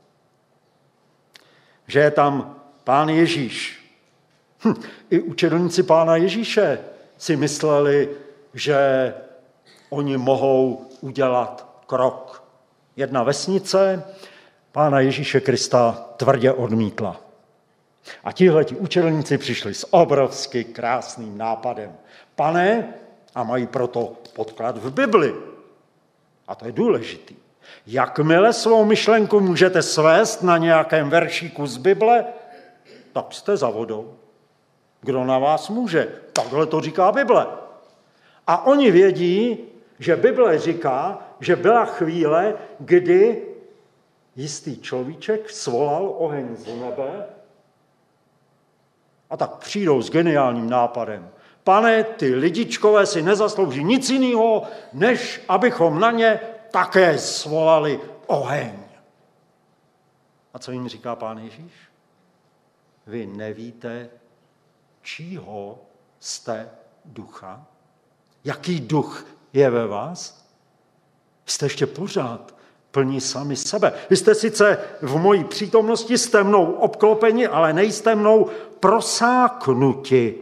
Že je tam Pán Ježíš. Hm, i učedlníci Pána Ježíše si mysleli, že oni mohou udělat krok. Jedna vesnice Pána Ježíše Krista tvrdě odmítla. A tihleti učedlníci přišli s obrovsky krásným nápadem. Pane, a mají proto podklad v Bibli. A to je důležitý. Jakmile svou myšlenku můžete svést na nějakém veršíku z Bible, tak jste za vodou. Kdo na vás může? Takhle to říká Bible. A oni vědí, že Bible říká, že byla chvíle, kdy jistý človíček svolal oheň z nebe a tak přijdou s geniálním nápadem. Pane, ty lidičkové si nezaslouží nic jiného, než abychom na ně také svolali oheň. A co jim říká Pán Ježíš? Vy nevíte, čího jste ducha? Jaký duch je ve vás? Jste ještě pořád plní sami sebe. Vy jste sice v mojí přítomnosti, jste mnou obklopeni, ale nejste mnou prosáknuti.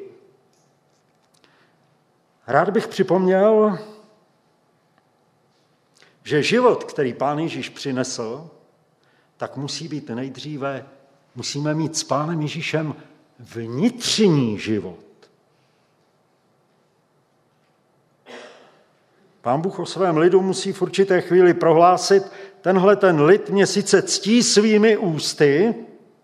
Rád bych připomněl, že život, který Pán Ježíš přinesl, tak musí být nejdříve, musíme mít s Pánem Ježíšem vnitřní život. Pán Bůh o svém lidu musí v určité chvíli prohlásit, tenhle ten lid mě sice ctí svými ústy,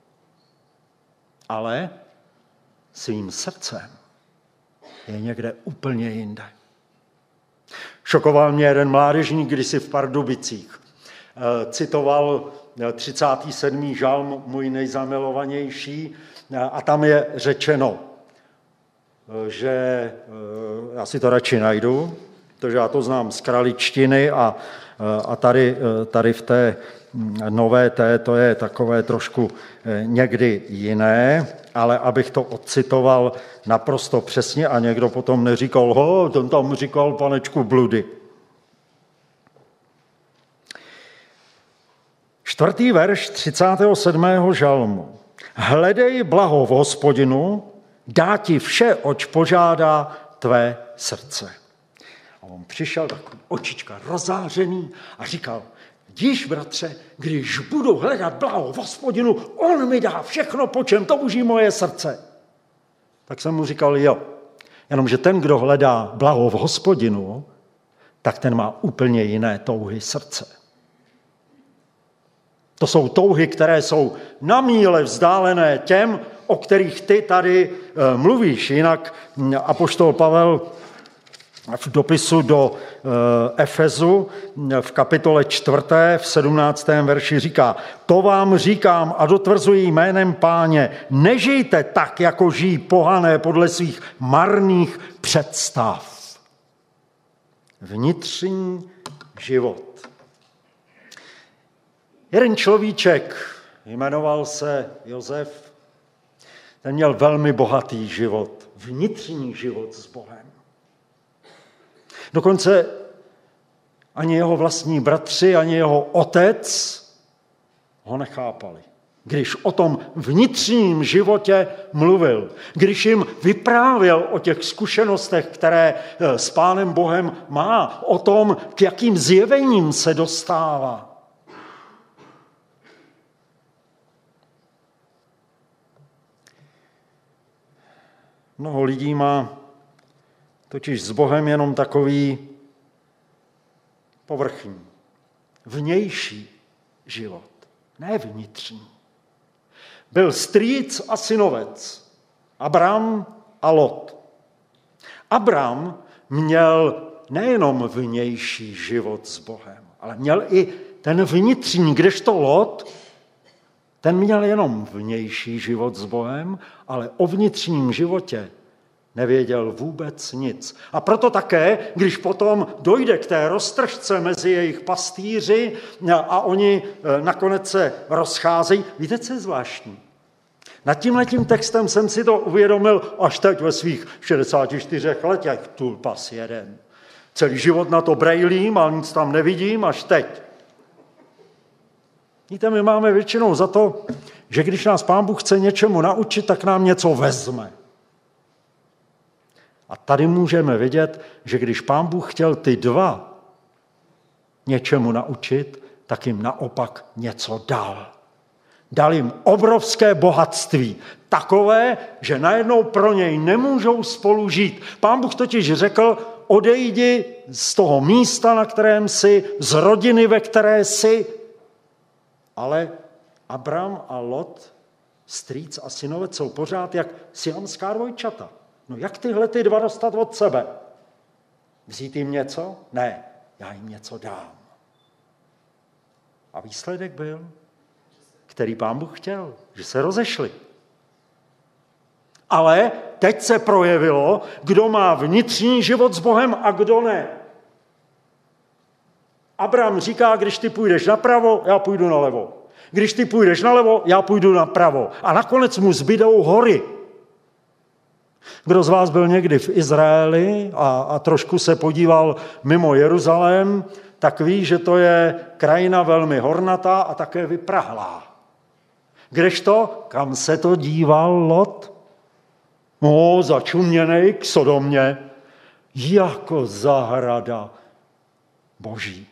ale svým srdcem je někde úplně jinde. Šokoval mě jeden mládežník kdysi v Pardubicích. Citoval třicátý sedmý žalm, můj nejzamilovanější, a tam je řečeno, že, já si to radši najdu, protože já to znám z kraličtiny a, a tady, tady v té nové té, to je takové trošku někdy jiné, ale abych to odcitoval naprosto přesně a někdo potom neříkal, ho, ten tam říkal panečku bludy. Čtvrtý verš třicátého sedmého žalmu. Hledej blaho v Hospodinu, dá ti vše, oč požádá tvé srdce. A on přišel takový očička rozářený a říkal, díš, bratře, když budu hledat blaho v Hospodinu, on mi dá všechno, po čem touží moje srdce. Tak jsem mu říkal, jo, jenomže ten, kdo hledá blaho v Hospodinu, tak ten má úplně jiné touhy srdce. To jsou touhy, které jsou na míle vzdálené těm, o kterých ty tady e, mluvíš. Jinak apoštol Pavel v dopisu do e, Efezu v kapitole čtvrté v sedmnáctém verši říká, to vám říkám a dotvrzuji jménem Páně, nežijte tak, jako žijí pohané podle svých marných představ. vnitřní život. Jeden človíček, jmenoval se Josef, ten měl velmi bohatý život, vnitřní život s Bohem. Dokonce ani jeho vlastní bratři, ani jeho otec ho nechápali. Když o tom vnitřním životě mluvil, když jim vyprávěl o těch zkušenostech, které s Pánem Bohem má, o tom, k jakým zjevením se dostává. Mnoho lidí má totiž s Bohem jenom takový povrchní, vnější život, ne vnitřní. Byl strýc a synovec, Abram a Lot. Abram měl nejenom vnější život s Bohem, ale měl i ten vnitřní, kdežto Lot, ten měl jenom vnější život s Bohem, ale o vnitřním životě nevěděl vůbec nic. A proto také, když potom dojde k té roztržce mezi jejich pastýři a oni nakonec se rozcházejí, víte, co je zvláštní? Nad tímhletím textem jsem si to uvědomil až teď ve svých šedesáti čtyřech letech, tulpas jeden. Celý život na to brejlím, ale nic tam nevidím, až teď. Víte, my máme většinou za to, že když nás Pán Bůh chce něčemu naučit, tak nám něco vezme. A tady můžeme vidět, že když Pán Bůh chtěl ty dva něčemu naučit, tak jim naopak něco dal. Dal jim obrovské bohatství, takové, že najednou pro něj nemůžou spolu žít. Pán Bůh totiž řekl, odejdi z toho místa, na kterém jsi, z rodiny, ve které jsi. Ale Abram a Lot, strýc a synovec, jsou pořád jak siamská dvojčata. No jak tyhle ty dva dostat od sebe? Vzít jim něco? Ne, já jim něco dám. A výsledek byl, který Pán Bůh chtěl, že se rozešli. Ale teď se projevilo, kdo má vnitřní život s Bohem a kdo ne. Abram říká, když ty půjdeš napravo, já půjdu nalevo. Když ty půjdeš nalevo, já půjdu napravo. A nakonec mu zbydou hory. Kdo z vás byl někdy v Izraeli a, a trošku se podíval mimo Jeruzalém, tak ví, že to je krajina velmi hornatá a také vyprahlá. Kdežto, kam se to díval Lot? No, začuměnej k Sodomě, jako zahrada Boží.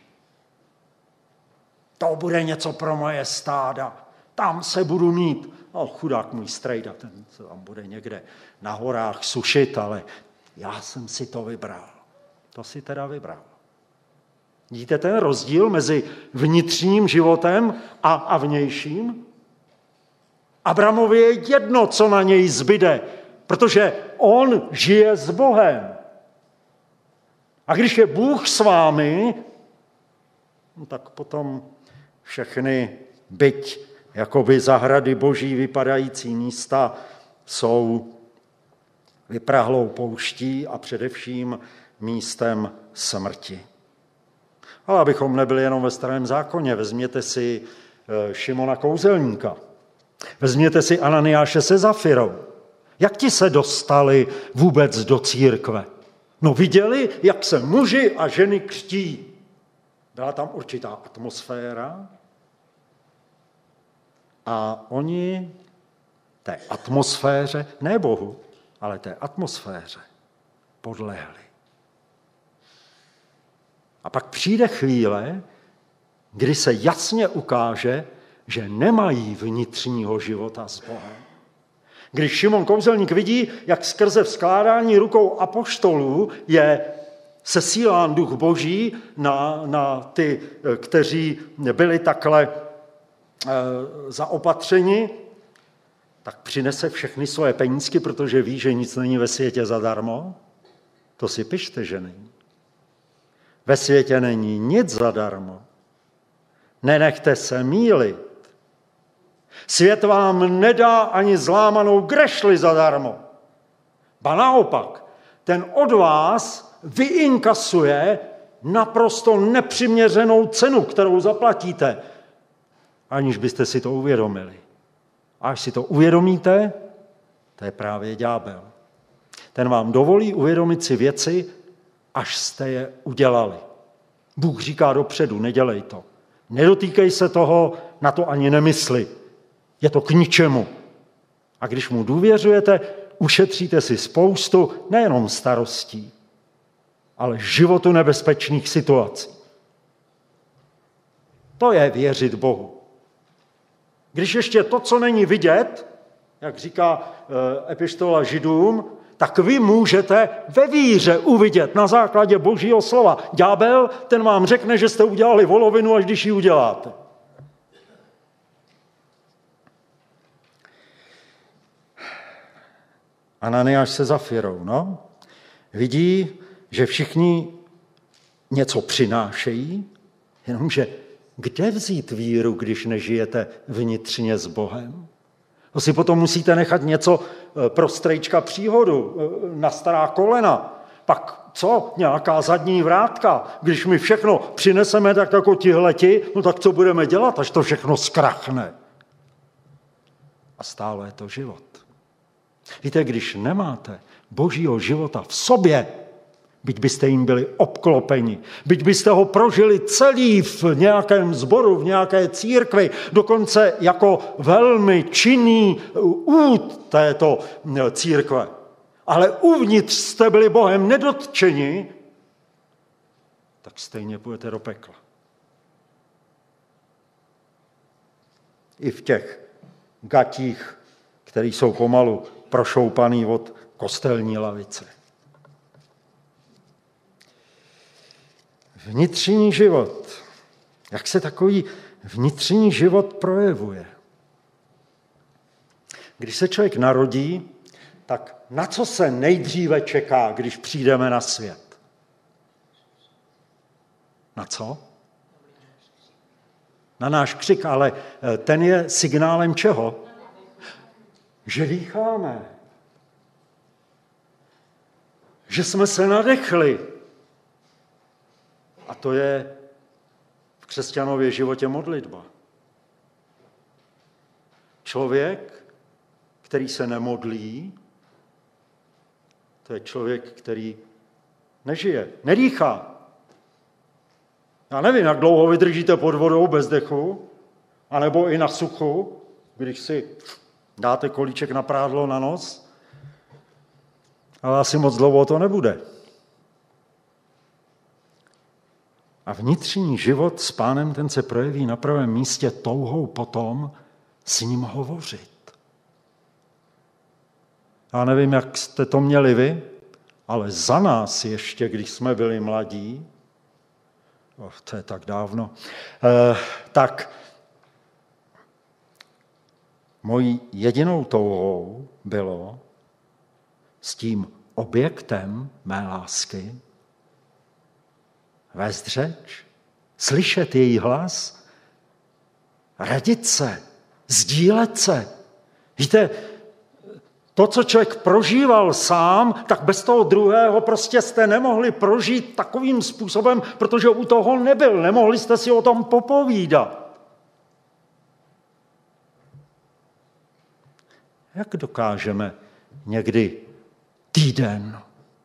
To bude něco pro moje stáda, tam se budu mít. No, chudák můj strejda, ten se tam bude někde na horách sušit, ale já jsem si to vybral. To si teda vybral. Vidíte ten rozdíl mezi vnitřním životem a, a vnějším? Abramovi je jedno, co na něj zbyde, protože on žije s Bohem. A když je Bůh s vámi, no tak potom všechny byť jakoby zahrady Boží vypadající místa jsou vyprahlou pouští a především místem smrti. Ale abychom nebyli jenom ve Starém zákoně, vezměte si Šimona Kouzelníka. Vezměte si Ananiáše se Zafirou. Jak ti se dostali vůbec do církve? No viděli, jak se muži a ženy křtí. Byla tam určitá atmosféra a oni té atmosféře, ne Bohu, ale té atmosféře podlehli. A pak přijde chvíle, kdy se jasně ukáže, že nemají vnitřního života s Bohem. Když Šimon Kouzelník vidí, jak skrze vzkládání rukou apoštolů je sesílán duch Boží na, na ty, kteří byli takhle e, zaopatřeni, tak přinese všechny svoje penízky, protože ví, že nic není ve světě zadarmo. To si pište, že není. Ve světě není nic zadarmo. Nenechte se mýlit. Svět vám nedá ani zlámanou grešli zadarmo. Ba naopak, ten od vás vyinkasuje naprosto nepřiměřenou cenu, kterou zaplatíte, aniž byste si to uvědomili. A až si to uvědomíte, to je právě ďábel. Ten vám dovolí uvědomit si věci, až jste je udělali. Bůh říká dopředu, nedělej to. Nedotýkej se toho, na to ani nemysli. Je to k ničemu. A když mu důvěřujete, ušetříte si spoustu nejenom starostí, ale životu nebezpečných situací. To je věřit Bohu. Když ještě to, co není vidět, jak říká epištola Židům, tak vy můžete ve víře uvidět na základě Božího slova. Ďábel, ten vám řekne, že jste udělali volovinu, až když ji uděláte. Ananiáš se Zafirou, no, vidí, že všichni něco přinášejí, jenomže kde vzít víru, když nežijete vnitřně s Bohem? To si potom musíte nechat něco pro strejčka příhodu, na stará kolena. Pak co? Nějaká zadní vrátka. Když my všechno přineseme tak jako tihleti, no tak co budeme dělat, až to všechno zkrachne? A stále je to život. Víte, když nemáte Božího života v sobě, byť byste jim byli obklopeni, byť byste ho prožili celý v nějakém sboru, v nějaké církvi, dokonce jako velmi činný út této církve. Ale uvnitř jste byli Bohem nedotčeni, tak stejně půjdete do pekla. I v těch gatích, který jsou pomalu prošoupaný od kostelní lavice. Vnitřní život. Jak se takový vnitřní život projevuje? Když se člověk narodí, tak na co se nejdříve čeká, když přijdeme na svět? Na co? Na náš křik, ale ten je signálem čeho? Že dýcháme. Že jsme se nadechli. A to je v křesťanově životě modlitba. Člověk, který se nemodlí, to je člověk, který nežije, nedýchá. Já nevím, jak dlouho vydržíte pod vodou bez dechu, anebo i na suchu, když si dáte kolíček na prádlo na nos, ale asi moc dlouho to nebude. A vnitřní život s Pánem, ten se projeví na prvém místě touhou potom s ním hovořit. Já nevím, jak jste to měli vy, ale za nás ještě, když jsme byli mladí, oh, to je tak dávno, eh, tak mojí jedinou touhou bylo s tím objektem mé lásky vést řeč, slyšet její hlas, radit se, sdílet se. Víte, to, co člověk prožíval sám, tak bez toho druhého prostě jste nemohli prožít takovým způsobem, protože u toho nebyl, nemohli jste si o tom popovídat. Jak dokážeme někdy týden?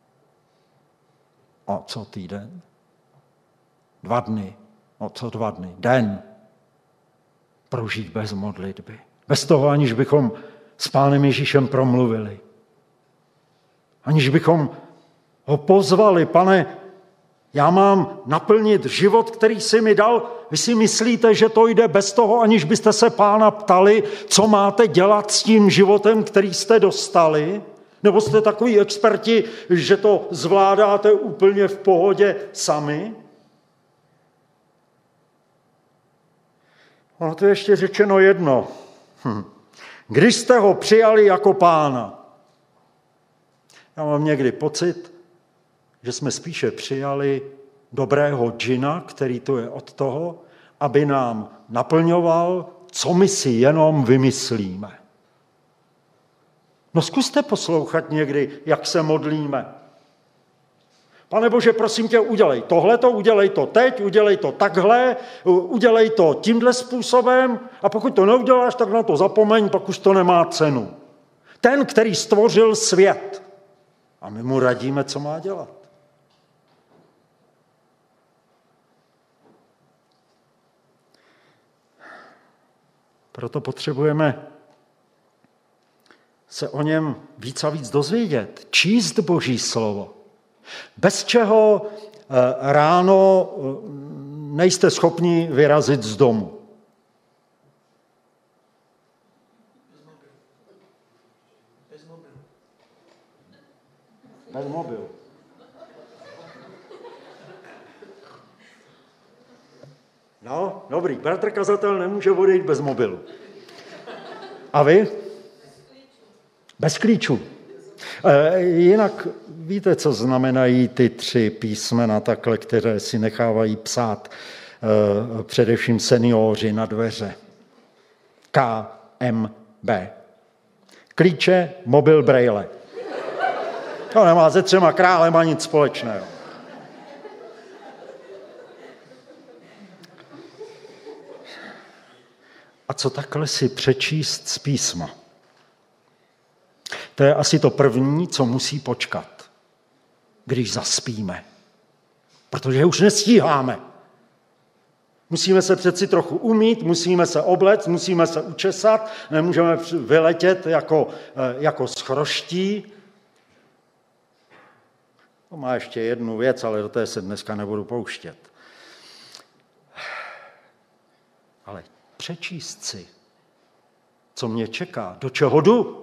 O co týden? Dva dny. O co dva dny? Den. Prožít bez modlitby. Bez toho, aniž bychom s Pánem Ježíšem promluvili. Aniž bychom ho pozvali, Pane, já mám naplnit život, který jsi mi dal. Vy si myslíte, že to jde bez toho, aniž byste se Pána ptali, co máte dělat s tím životem, který jste dostali? Nebo jste takový experti, že to zvládáte úplně v pohodě sami? Ono to je ještě řečeno jedno. Hm. Když jste ho přijali jako Pána. Já mám někdy pocit, že jsme spíše přijali dobrého džina, který tu je od toho, aby nám naplňoval, co my si jenom vymyslíme. No zkuste poslouchat někdy, jak se modlíme. Pane Bože, prosím tě, udělej tohleto, udělej to teď, udělej to takhle, udělej to tímhle způsobem a pokud to neuděláš, tak na to zapomeň, pak už to nemá cenu. Ten, který stvořil svět. A my mu radíme, co má dělat. Proto potřebujeme se o něm víc a víc dozvědět, číst Boží slovo. Bez čeho ráno nejste schopni vyrazit z domu. Bez mobilu. Bez mobilu. No, dobrý, bratr kazatel nemůže odejít bez mobilu. A vy? Bez klíčů. E, jinak víte, co znamenají ty tři písmena takhle, které si nechávají psát e, především seniori na dveře. K, M, B. Klíče, mobil, brejle. To nemá se třema králema nic společného. A co takhle si přečíst z písma? To je asi to první, co musí počkat, když zaspíme. Protože už nestíháme. Musíme se přeci trochu umýt, musíme se oblect, musíme se učesat, nemůžeme vyletět jako, jako z chroští. To má ještě jednu věc, ale do té se dneska nebudu pouštět. Ale přečíst si, co mě čeká, do čeho jdu.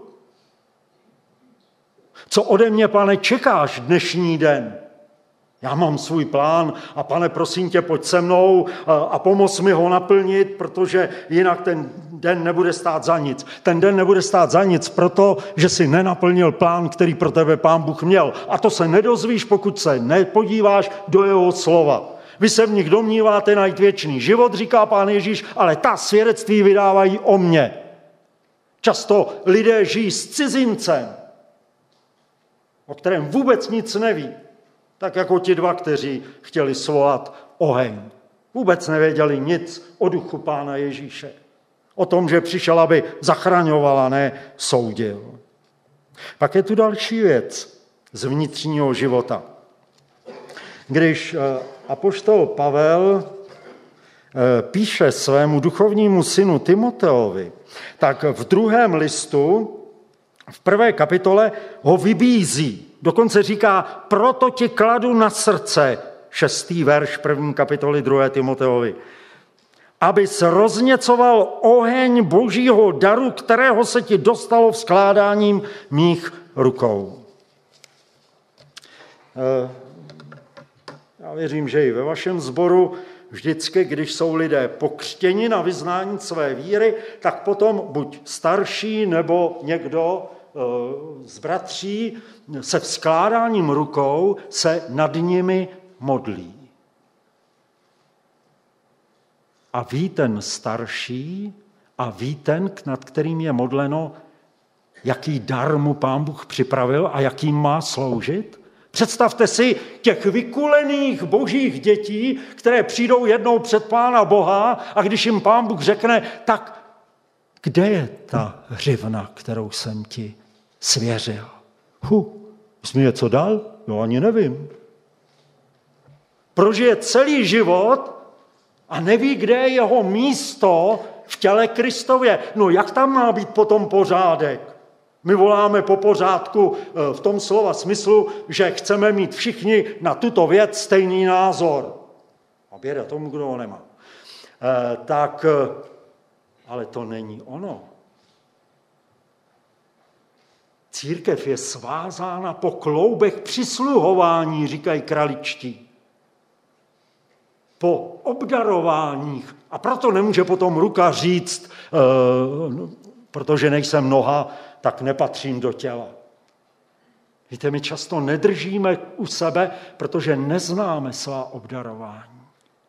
Co ode mě, Pane, čekáš dnešní den? Já mám svůj plán a Pane, prosím tě, pojď se mnou a pomoz mi ho naplnit, protože jinak ten den nebude stát za nic. Ten den nebude stát za nic, protože jsi nenaplnil plán, který pro tebe Pán Bůh měl. A to se nedozvíš, pokud se nepodíváš do jeho slova. Vy se v nich domníváte najít věčný život, říká Pán Ježíš, ale ta svědectví vydávají o mně. Často lidé žijí s cizincem, o kterém vůbec nic neví, tak jako ti dva, kteří chtěli svolat oheň. Vůbec nevěděli nic o duchu Pána Ježíše. O tom, že přišel, aby zachraňoval a ne soudil. Pak je tu další věc z vnitřního života. Když apoštol Pavel píše svému duchovnímu synu Timoteovi, tak v druhém listu, v prvé kapitole ho vybízí. Dokonce říká, proto ti kladu na srdce, šestý verš první kapitoly druhé Timoteovi, abys rozněcoval oheň božího daru, kterého se ti dostalo vzkládáním mých rukou. Já věřím, že i ve vašem sboru vždycky, když jsou lidé pokřtěni na vyznání své víry, tak potom buď starší nebo někdo z bratří se vzkládáním rukou se nad nimi modlí. A ví ten starší a ví ten, nad kterým je modleno, jaký dar mu Pán Bůh připravil a jakým má sloužit? Představte si těch vykulených božích dětí, které přijdou jednou před Pána Boha a když jim Pán Bůh řekne, tak kde je ta hřivna, kterou jsem ti svěřil? Hu, jsi mi něco dal? No ani nevím. Prožije celý život a neví, kde je jeho místo v těle Kristově. No jak tam má být potom pořádek? My voláme po pořádku v tom slova smyslu, že chceme mít všichni na tuto věc stejný názor. A běda tomu, kdo ho nemá. E, tak, ale to není ono. Církev je svázána po kloubech přisluhování, říkají kraličtí. Po obdarováních. A proto nemůže potom ruka říct, e, protože nejsem noha, tak nepatřím do těla. Víte, my často nedržíme u sebe, protože neznáme svá obdarování.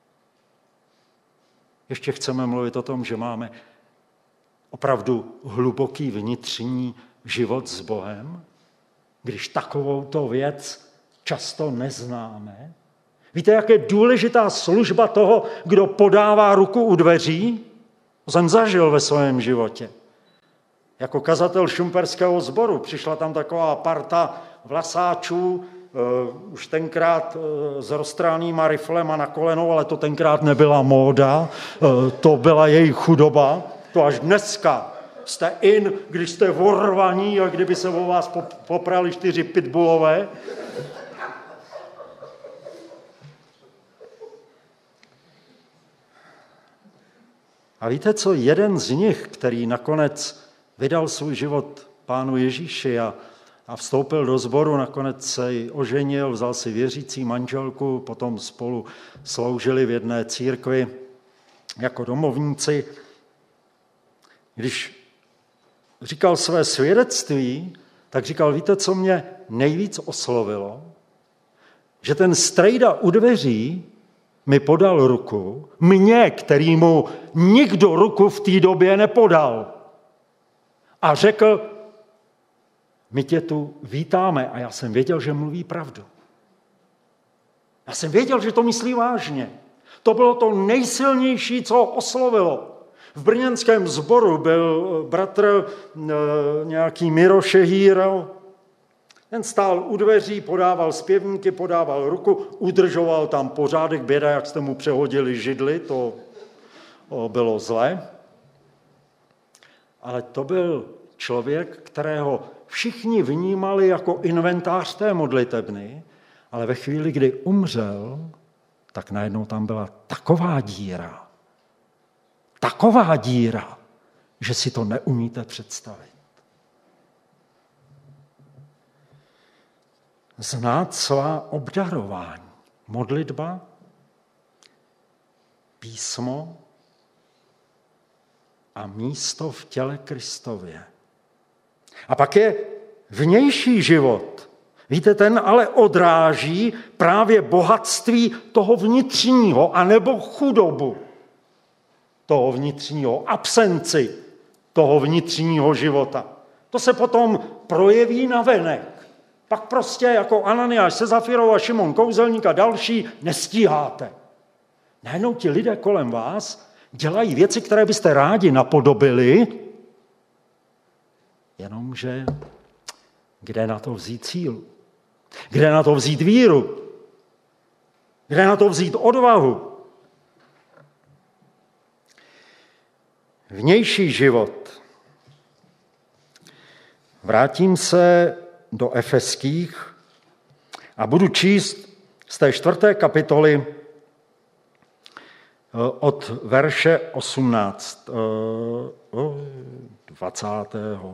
Ještě chceme mluvit o tom, že máme opravdu hluboký vnitřní život s Bohem, když takovouto věc často neznáme? Víte, jak je důležitá služba toho, kdo podává ruku u dveří? To jsem zažil ve svém životě. Jako kazatel šumperského sboru přišla tam taková parta vlasáčů, uh, už tenkrát uh, s roztránýma riflema na kolenou, ale to tenkrát nebyla móda, uh, to byla jejich chudoba. To až dneska jste in, když jste vorvaní a kdyby se o vás poprali čtyři pitbullové. A víte co, jeden z nich, který nakonec vydal svůj život Pánu Ježíši a, a vstoupil do sboru, nakonec se oženil, vzal si věřící manželku, potom spolu sloužili v jedné církvi jako domovníci. Když říkal své svědectví, tak říkal, víte, co mě nejvíc oslovilo? Že ten strejda u dveří mi podal ruku, mně, kterýmu nikdo ruku v té době nepodal. A řekl, my tě tu vítáme. A já jsem věděl, že mluví pravdu. Já jsem věděl, že to myslí vážně. To bylo to nejsilnější, co ho oslovilo. V brněnském sboru byl bratr nějaký Miro Šehýro. Ten stál u dveří, podával zpěvníky, podával ruku, udržoval tam pořádek, běda, jak jste mu přehodili židli, to, to bylo zlé. Ale to byl člověk, kterého všichni vnímali jako inventář té modlitebny, ale ve chvíli, kdy umřel, tak najednou tam byla taková díra, taková díra, že si to neumíte představit. Znát svá obdarování. Modlitba, písmo a místo v těle Kristově. A pak je vnější život. Víte, ten ale odráží právě bohatství toho vnitřního, anebo chudobu toho vnitřního, absenci toho vnitřního života. To se potom projeví navenek. Pak prostě jako Ananiáš se Zafirou a Šimon Kouzelník a další nestíháte. Najednou ti lidé kolem vás dělají věci, které byste rádi napodobili, jenomže kde na to vzít sílu? Kde na to vzít víru? Kde na to vzít odvahu? Vnější život. Vrátím se do Efeských a budu číst z té čtvrté kapitoly od verše osmnáct, dvacátého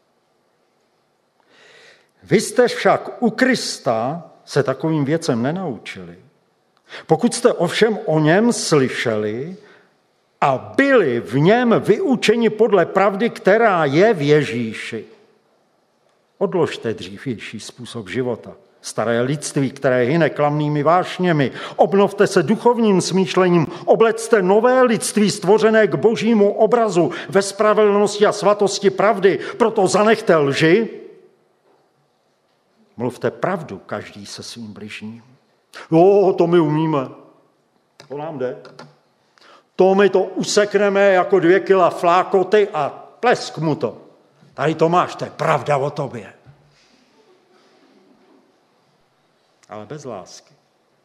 Vy jste však u Krista se takovým věcem nenaučili. Pokud jste ovšem o něm slyšeli a byli v něm vyučeni podle pravdy, která je v Ježíši. Odložte dřívější způsob života, staré lidství, které hyne klamnými vášněmi. Obnovte se duchovním smýšlením, oblecte nové lidství stvořené k božímu obrazu ve spravedlnosti a svatosti pravdy. Proto zanechte lži, mluvte pravdu každý se svým bližním. Jo, to my umíme, to nám jde. To my to usekneme jako dvě kila flákoty a plesk mu to. Tady to máš, to je pravda o tobě. Ale bez lásky.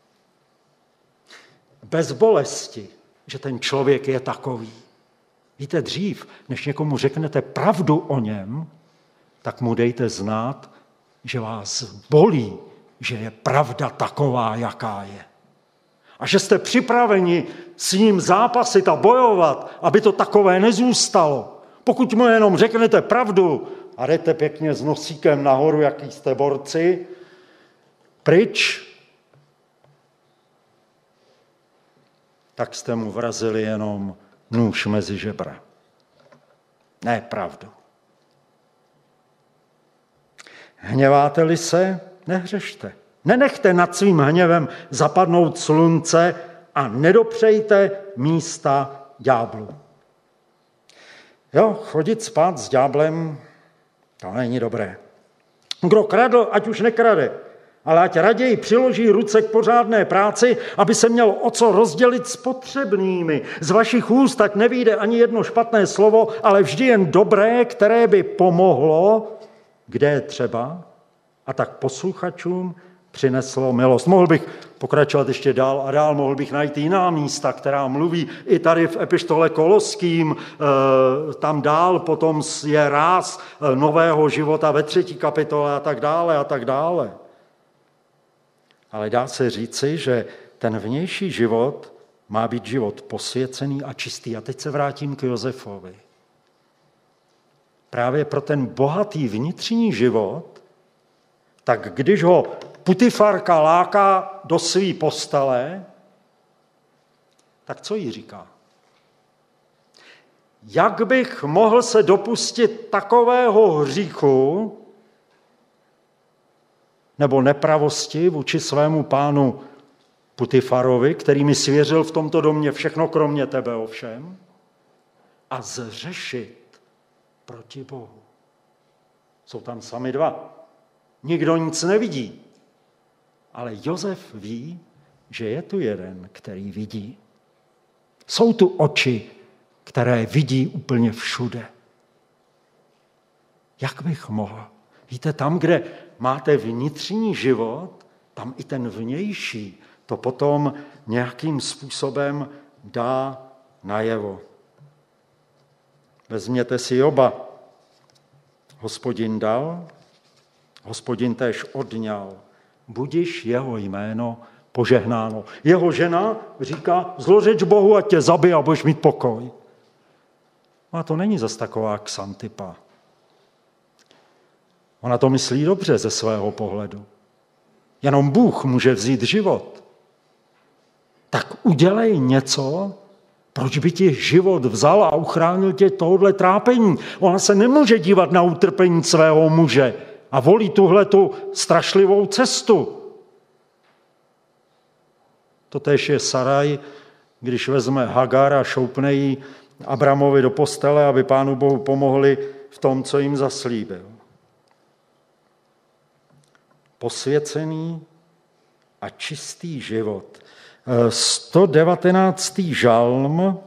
Bez bolesti, že ten člověk je takový. Víte, dřív, než někomu řeknete pravdu o něm, tak mu dejte znát, že vás bolí, že je pravda taková, jaká je. A že jste připraveni s ním zápasit a bojovat, aby to takové nezůstalo. Pokud mu jenom řeknete pravdu a jdete pěkně s nosíkem nahoru, jaký jste borci, pryč, tak jste mu vrazili jenom nůž mezi žebra. Ne pravdu. Hněváte-li se, nehřešte. Nenechte nad svým hněvem zapadnout slunce a nedopřejte místa ďáblu. Jo, chodit spát s ďáblem, to není dobré. Kdo kradl, ať už nekrade. ale ať raději přiloží ruce k pořádné práci, aby se měl o co rozdělit s potřebnými. Z vašich úst tak nevyjde ani jedno špatné slovo, ale vždy jen dobré, které by pomohlo, kde je třeba, a tak posluchačům přineslo milost. Mohl bych pokračovat ještě dál a dál, mohl bych najít jiná místa, která mluví i tady v epištole Koloským, tam dál potom je ráz nového života ve třetí kapitole a tak dále a tak dále. Ale dá se říci, že ten vnější život má být život posvěcený a čistý. A teď se vrátím k Josefovi. Právě pro ten bohatý vnitřní život, tak když ho Putifarka láká do své postele, tak co jí říká? Jak bych mohl se dopustit takového hříchu nebo nepravosti vůči svému pánu Putifarovi, který mi svěřil v tomto domě všechno kromě tebe ovšem, a zřešit proti Bohu. Jsou tam sami dva. Nikdo nic nevidí. Ale Josef ví, že je tu jeden, který vidí. Jsou tu oči, které vidí úplně všude. Jak bych mohl? Víte, tam, kde máte vnitřní život, tam i ten vnější to potom nějakým způsobem dá najevo. Vezměte si Joba. Hospodin dal, Hospodin též odňal. Budiš jeho jméno požehnáno. Jeho žena říká, zlořeč Bohu, ať tě zabije a budeš mít pokoj. A to není zas taková Xantipa. Ona to myslí dobře ze svého pohledu. Jenom Bůh může vzít život. Tak udělej něco, proč by ti život vzal a uchránil tě tohodle trápení. Ona se nemůže dívat na utrpení svého muže a volí tuhletu strašlivou cestu. Totéž je Saraj, když vezme Hagar a šoupne ji Abramovi do postele, aby Pánu Bohu pomohli v tom, co jim zaslíbil. Posvěcený a čistý život. sto devatenáctý žalm,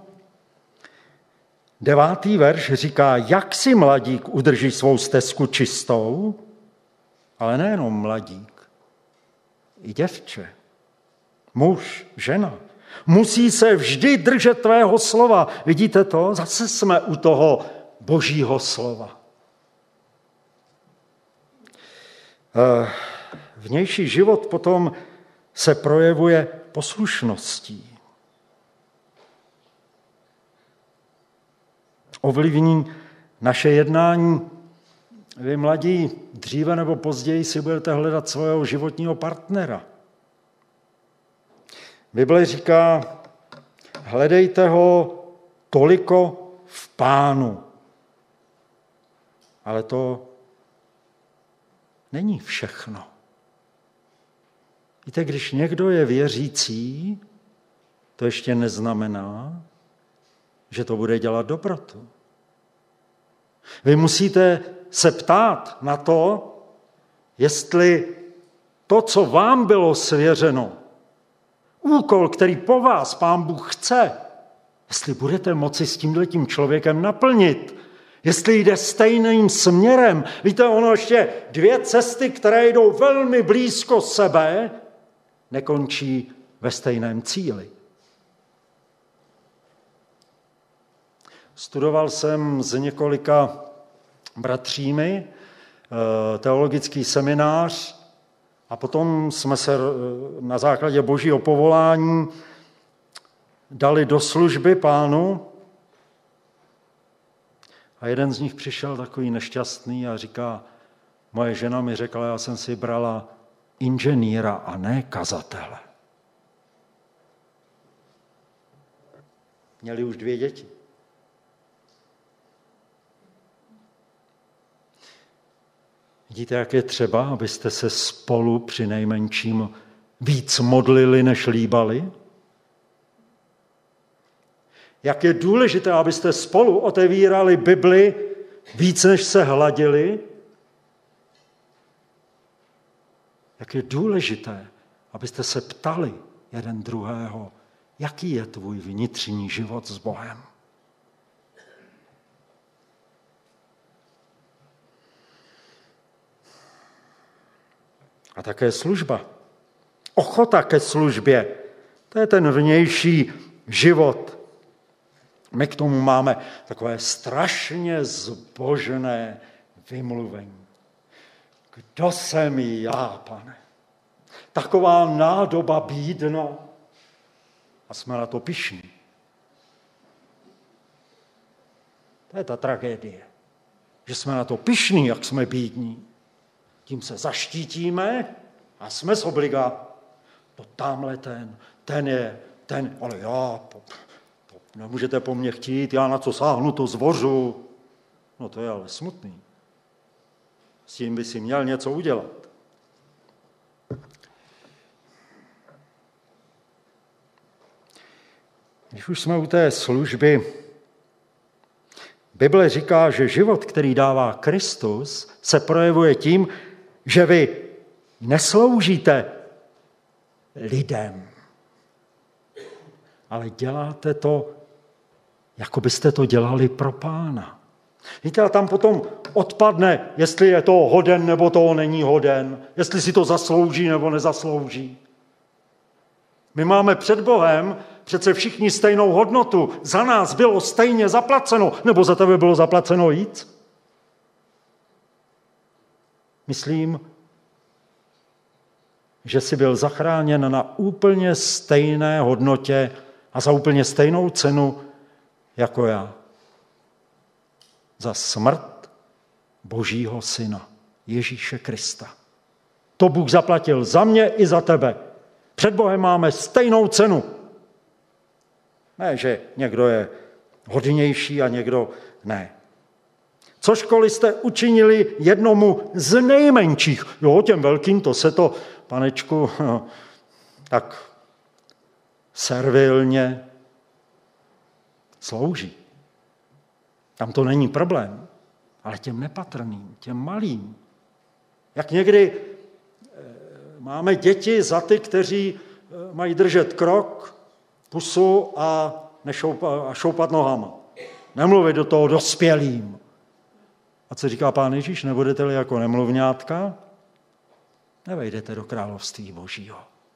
devátý verš říká, jak si mladík udrží svou stezku čistou, ale nejenom mladík, i děvče, muž, žena. Musí se vždy držet tvého slova. Vidíte to? Zase jsme u toho Božího slova. Vnější život potom se projevuje poslušností. Ovlivní naše jednání. Vy mladí dříve nebo později si budete hledat svého životního partnera. Bible říká, hledejte ho toliko v Pánu. Ale to není všechno. Víte, když někdo je věřící, to ještě neznamená, že to bude dělat dobrotu. Vy musíte se ptát na to, jestli to, co vám bylo svěřeno, úkol, který po vás Pán Bůh chce, jestli budete moci s tímhletím člověkem naplnit, jestli jde stejným směrem. Víte, ono ještě dvě cesty, které jdou velmi blízko sebe, nekončí ve stejném cíli. Studoval jsem s několika bratřími teologický seminář a potom jsme se na základě Božího povolání dali do služby Pánu a jeden z nich přišel takový nešťastný a říká, moje žena mi řekla, já jsem si brala inženýra a ne kazatele. Měli už dvě děti. Vidíte, jak je třeba, abyste se spolu při nejmenším víc modlili, než líbali? Jak je důležité, abyste spolu otevírali Bibli víc, než se hladili? jak je důležité, abyste se ptali jeden druhého, jaký je tvůj vnitřní život s Bohem. A také služba. Ochota ke službě. To je ten vnější život. My k tomu máme takové strašně zbožné vymluvení. Kdo jsem já, Pane? Taková nádoba bídna. A jsme na to pyšní. To je ta tragédie. Že jsme na to pyšní, jak jsme bídní. Tím se zaštítíme a jsme z obliga. To tamhle ten, ten je, ten, ale já, to, to nemůžete po mně chtít, já na co sáhnu, to zvořu. No to je ale smutný. S tím by si měl něco udělat. Když už jsme u té služby, Bible říká, že život, který dává Kristus, se projevuje tím, že vy nesloužíte lidem, ale děláte to, jako byste to dělali pro Pána. Víte, a tam potom odpadne, jestli je to hoden, nebo toho není hoden, jestli si to zaslouží, nebo nezaslouží. My máme před Bohem přece všichni stejnou hodnotu. Za nás bylo stejně zaplaceno, nebo za tebe bylo zaplaceno víc? Myslím, že jsi byl zachráněn na úplně stejné hodnotě a za úplně stejnou cenu jako já. Za smrt Božího syna, Ježíše Krista. To Bůh zaplatil za mě i za tebe. Před Bohem máme stejnou cenu. Ne, že někdo je hodnější a někdo ne. Cožkoliv jste učinili jednomu z nejmenších. Jo, těm velkým to se to, panečku, no, tak servilně slouží. Tam to není problém. Ale těm nepatrným, těm malým. Jak někdy máme děti za ty, kteří mají držet krok, pusu a, nešoupa, a šoupat nohama. Nemluvit do toho dospělým. A co říká Pán Ježíš, nebudete-li jako nemluvňátka, nevejdete do království Božího.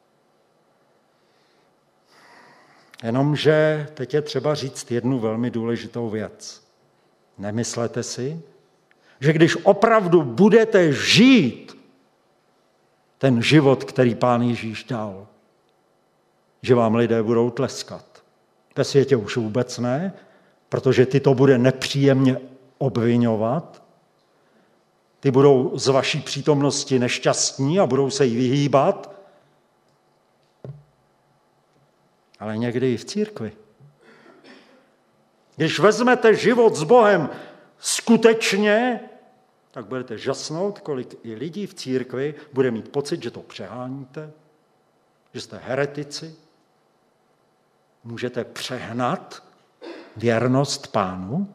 Jenomže teď je třeba říct jednu velmi důležitou věc. Nemyslete si, že když opravdu budete žít ten život, který Pán Ježíš dal, že vám lidé budou tleskat. Ve světě už vůbec ne, protože ty to bude nepříjemně obviňovat, ty budou z vaší přítomnosti nešťastní a budou se jí vyhýbat, ale někdy i v církvi. Když vezmete život s Bohem skutečně, tak budete žasnout, kolik i lidí v církvi bude mít pocit, že to přeháníte, že jste heretici, můžete přehnat věrnost Pánu.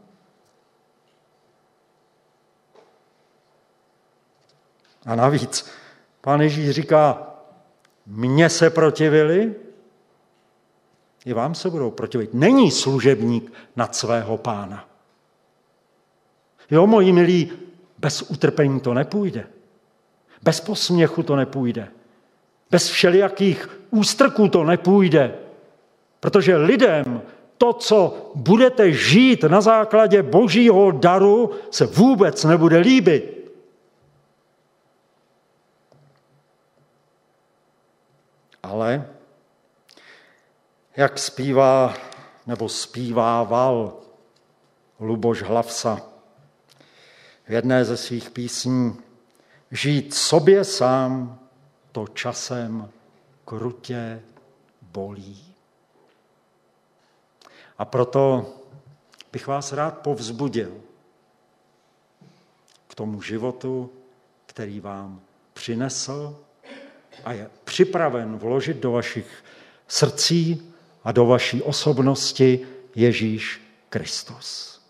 A navíc Pán Ježíš říká, mně se protivili, i vám se budou protivit. Není služebník nad svého Pána. Jo, moji milí, bez utrpení to nepůjde. Bez posměchu to nepůjde. Bez všelijakých ústrků to nepůjde. Protože lidem to, co budete žít na základě Božího daru, se vůbec nebude líbit. Ale jak zpívá nebo zpívával Luboš Hlavsa v jedné ze svých písní, žít sobě sám to časem krutě bolí. A proto bych vás rád povzbudil k tomu životu, který vám přinesl a je připraven vložit do vašich srdcí a do vaší osobnosti Ježíš Kristus.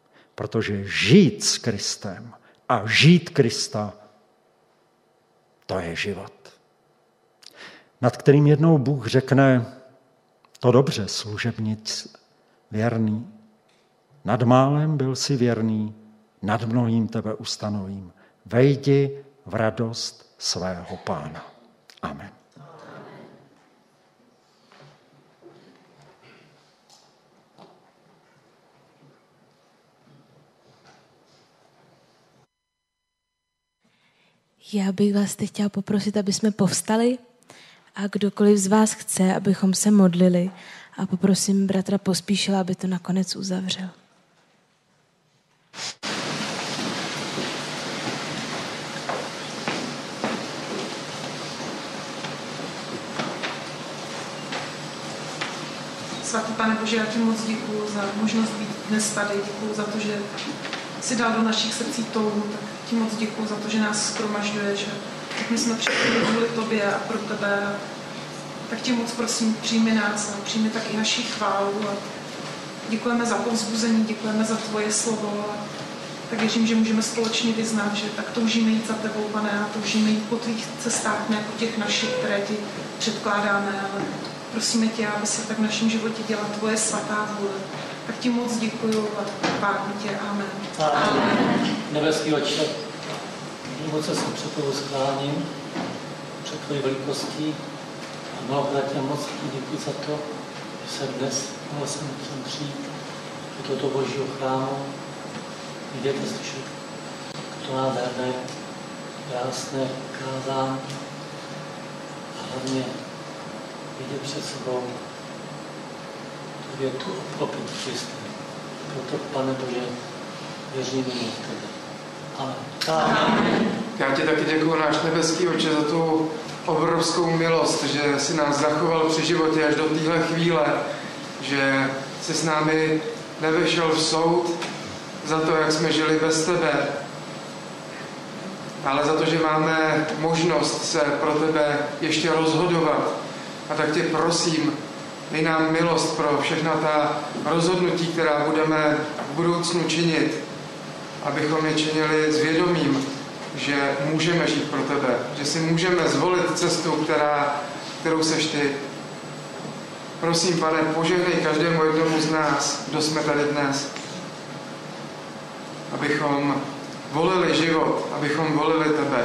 Protože žít s Kristem a žít Krista, to je život. Nad kterým jednou Bůh řekne, to dobře, služebnic věrný. Nad málem byl si věrný, nad mnohým tebe ustanovím. Vejdi v radost svého Pána. Amen. Já bych vás teď chtěla poprosit, aby jsme povstali a kdokoliv z vás chce, abychom se modlili a poprosím bratra Pospíšila, aby to nakonec uzavřel. Svatý Pane Bože, já ti moc děkuju za možnost být dnes tady, děkuju za to, že jsi dal do našich srdcí touhu, tak ti moc děkuju za to, že nás shromažďuješ, že tak my jsme přišli kvůli tobě a pro tebe. Tak tě moc prosím, přijmi nás a přijmi taky naši chválu. A děkujeme za povzbuzení, děkujeme za tvoje slovo. A tak věřím, že můžeme společně vyznat, že tak toužíme jít za tebou, Pane, a toužíme jít po tvých cestách, ne po těch našich, které ti předkládáme, ale prosíme tě, aby se tak v našem životě dělala tvoje svatá vůle. Tak ti moc děkuju a chválu tě. Amen. Amen. Nebeský Otče, hluboce se před tebou skláním, před tvojí velikostí a mnohokrát tě moc děkuji za to, že se dnes mohl jsem sem přijít do tohoto božího chrámu, vidět a slyšet to nádherné, krásné kázání a hlavně vidět před sebou tu větu opět Kristem. Proto, Pane Bože, věříme v tebe. Amen. Amen. Já ti taky děkuju, náš nebeský Otče, za tu obrovskou milost, že jsi nás zachoval při životě až do téhle chvíle, že jsi s námi nevešel v soud za to, jak jsme žili bez tebe, ale za to, že máme možnost se pro tebe ještě rozhodovat. A tak tě prosím, dej nám milost pro všechna ta rozhodnutí, která budeme v budoucnu činit, abychom je činili s vědomím, že můžeme žít pro tebe, že si můžeme zvolit cestu, která, kterou seš ty. Prosím, Pane, požehnej každému jednomu z nás, kdo jsme tady dnes, abychom volili život, abychom volili tebe.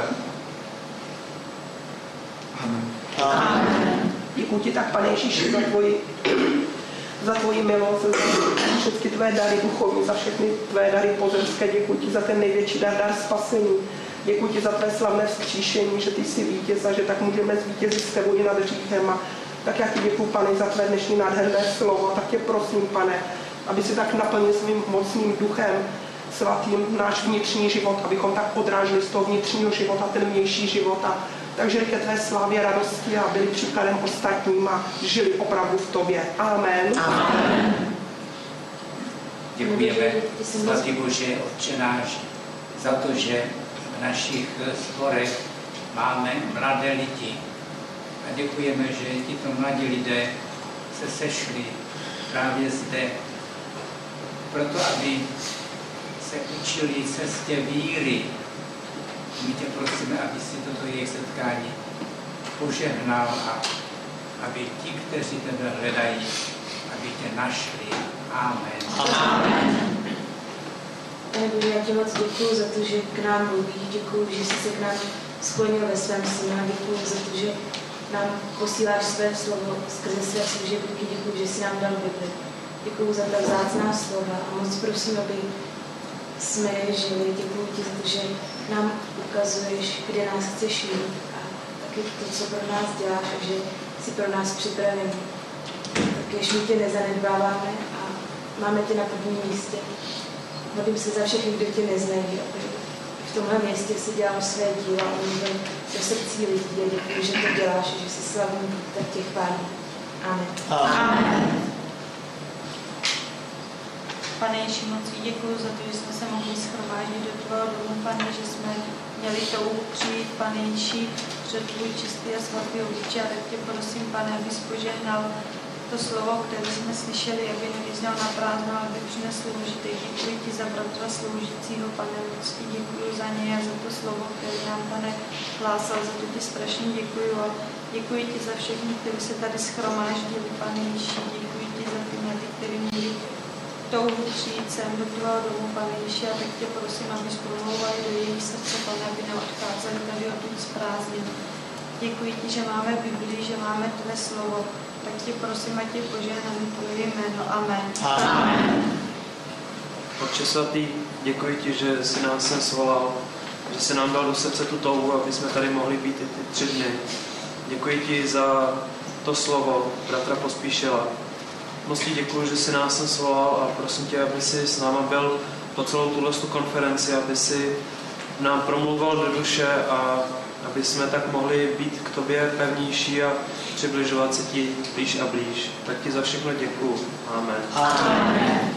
Amen. Amen. Děkuji ti tak, Pane Ježíši, za tvoji, za tvoji milost, za všechny tvé dary duchovní, za všechny tvé dary pozemské. Děkuji ti za ten největší dar, dar spasení. Děkuji ti za tvé slavné vzkříšení, že ty jsi vítěz a že tak můžeme zvítězit s tebou i nad hříchem. A tak já ti děkuji, Pane, za tvé dnešní nádherné slovo. Tak tě prosím, Pane, aby si tak naplnil svým mocným duchem svatým náš vnitřní život, abychom tak odrážili z toho vnitřního života ten vnější život a tak žili ke tvé slávě radosti a byli příkladem ostatním a žili opravdu v tobě. Amen. Amen. Děkujeme, svatý Bože, Otče náš, za to, že v našich sborech máme mladé lidi. A děkujeme, že tito mladí lidé se sešli právě zde, proto aby se učili cestě víry. My tě prosíme, aby si toto jejich setkání požehnal a aby ti, kteří tebe hledají, aby tě našli. Amen. Amen. Pane Bože, já ti moc děkuju za to, že k nám mluvíš, děkuju, že jsi se k nám sklonil ve svém synu a děkuju za to, že nám posíláš své slovo skrze své služebníky, děkuju, že jsi nám dal Bibli. Děkuju za ta vzácná slova a moc prosím, aby jsme je žili. Děkuju ti za to, že nám ukazuješ, kde nás chceš mít a taky to, co pro nás děláš a že jsi pro nás připravený. Takéž my tě nezanedbáváme a máme tě na prvním místě. Modlím se za všechny, kdo tě neznají, aby v tomhle městě si dělám své díla a mluvím do srdcí lidí a děkuji, že to děláš a že jsi slavný, tak tě chválím. Amen. Amen. Pane Ježíši, moc děkuji za to, že jsme se mohli shromáždit do tvého domu, Pane, že jsme měli touhu přijít, Pane Ježíši, před tvůj čistý a svatý obličej. A tak tě prosím, Pane, abys požehnal to slovo, které jsme slyšeli, aby nevyzněl na prázdno, aby přinesl užitek. Děkuji ti za bratra sloužícího, Pane, moc ti děkuji za něj a za to slovo, které nám, Pane, hlásal, za to ti strašně děkuji a děkuji ti za všechny, kteří se tady shromáždili, Pane Ježíši, děkuji ti za ty mladí, kteří měli touhu přijít sem do tvého domu, Pane Ježíši, a tak tě prosím, abys promlouvali do jejich srdce, Pane, aby neodcházeli tady odtud z prázdnin. Děkuji ti, že máme Biblii, že máme tvé slovo, tak tě prosím, ať tě požehnám tvoje jméno. Amen. Amen. Otče svatý, děkuji ti, že jsi nás sem svolal, že jsi nám dal do srdce tu touhu, aby jsme tady mohli být i ty tři dny. Děkuji ti za to slovo bratra Pospíšila. Moc ti děkuji, že jsi nás sem svolal a prosím tě, aby jsi s náma byl po celou tuhle konferenci, aby jsi nám promluval do duše a aby jsme tak mohli být k tobě pevnější a přibližovat se ti blíž a blíž. Tak ti za všechno děkuji. Amen. Amen.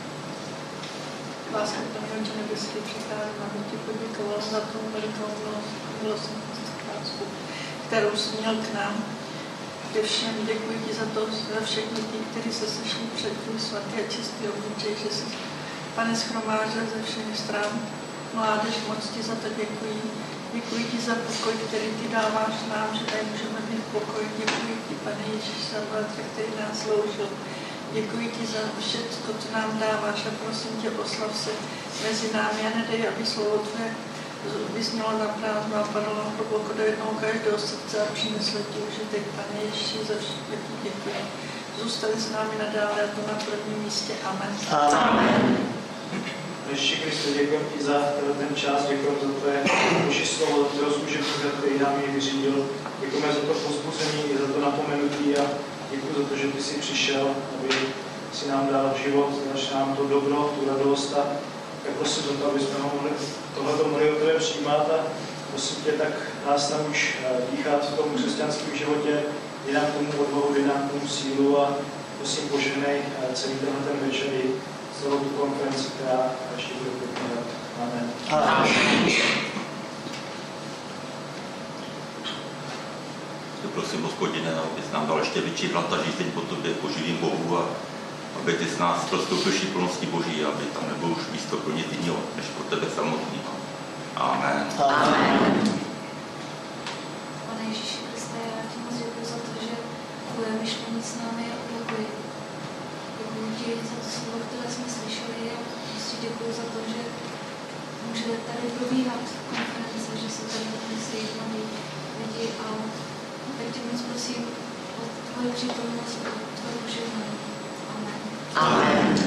Lásku Pane Otče nebeský, přicházím, abych ti poděkoval za tu velikou milostnou práci, kterou jsi měl k nám. Především děkuji ti za to, za všechny ty, kteří se sešli před tvůj svatý a čistý obličej, že jsi, Pane, shromáždil ze všech stran. Mládež, moc ti za to děkuji. Děkuji ti za pokoj, který ty dáváš nám, že tady můžeme mít pokoj. Děkuji ti, Pane Ježíš, za bratře, který nás sloužil. Děkuji ti za všechno, co nám dáváš a prosím tě, oslav se mezi námi a nedej, aby slovo tvé vyznělo na prázdno a padlo na hluboko do jednoho každého srdce a přineslo ti užitek, Pane Ježíši, za všechno ti děkuji. Zůstali s námi nadále a to na prvním místě. Amen. Amen. Ježíši Kriste, děkujeme ti za ten čas, děkujeme za tvé Boží slovo, za tvého služebníka, který nám je vyřídil. Děkujeme za to povzbuzení i za to napomenutí a děkuji za to, že ty jsi přišel, aby si nám dal život, dáš nám to dobro, tu radost a tak prosím za to, aby jsme ho mohli tohleto mohli od tebe přijímat a prosím tě, tak nás nauč dýchat v tom křesťanském životě, dej nám tomu odvahu, dej nám tomu sílu a prosím požehnej celý tenhle ten večer i celou tu konferenci, která ještě bude probíhat. Amen. Amen. Prosím, Hospodine, abys nám dal ještě větší hlad a žízeň po tobě, po živým Bohu a aby ty z nás prostoupil plnosti Boží, aby tam nebylo už místo pro nic jiného, než pro tebe samotného. Amen. Amen. Pane Ježíši Kriste, já ti moc děkuji za to, že tvoje myšlení s námi je oblakuje. Děkuji ti za to slovo, které jsme slyšeli a prostě děkuji za to, že může tady probíhat konference, že se tady může sejít mladí lidi a tak tě moc prosím o tvoje přítomnost, o tvoje požehnání. Amen. Amen.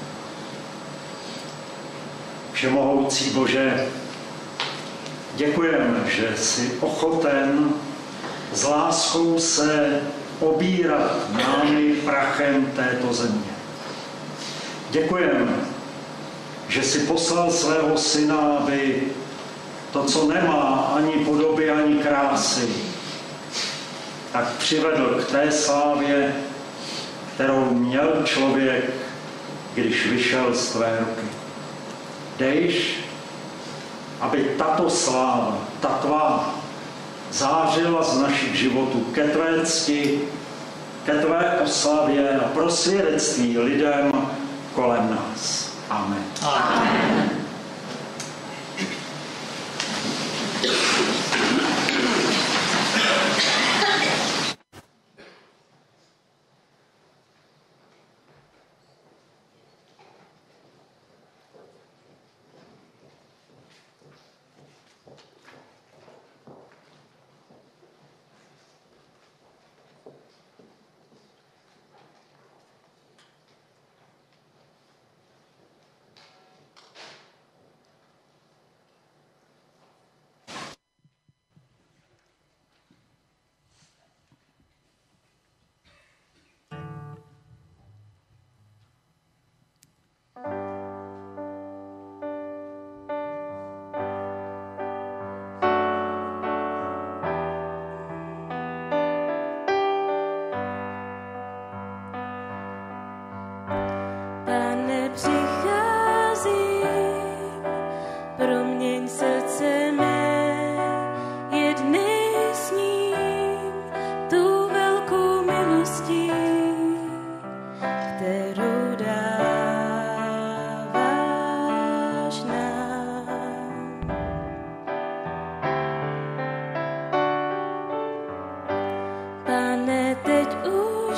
Všemohoucí Bože, děkujeme, že jsi ochoten s láskou se obírat námi prachem této země. Děkujeme, že jsi poslal svého syna, aby to, co nemá ani podoby, ani krásy, tak přivedl k té slávě, kterou měl člověk, když vyšel z tvé ruky. Dejš, aby tato sláva, ta tvá, zářila z našich životů ke tvé cti, ke tvé oslavě a pro svědectví lidem kolem nás. Amen. Amen.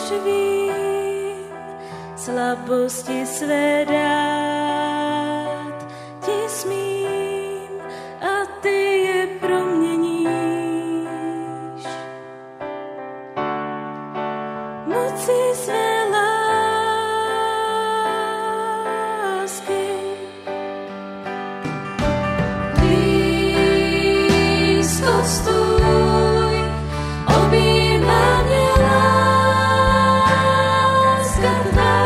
slabosti své dát ti smím a ty je proměníš. Moci své lásky blízko stůj, objímá mě láska tvá.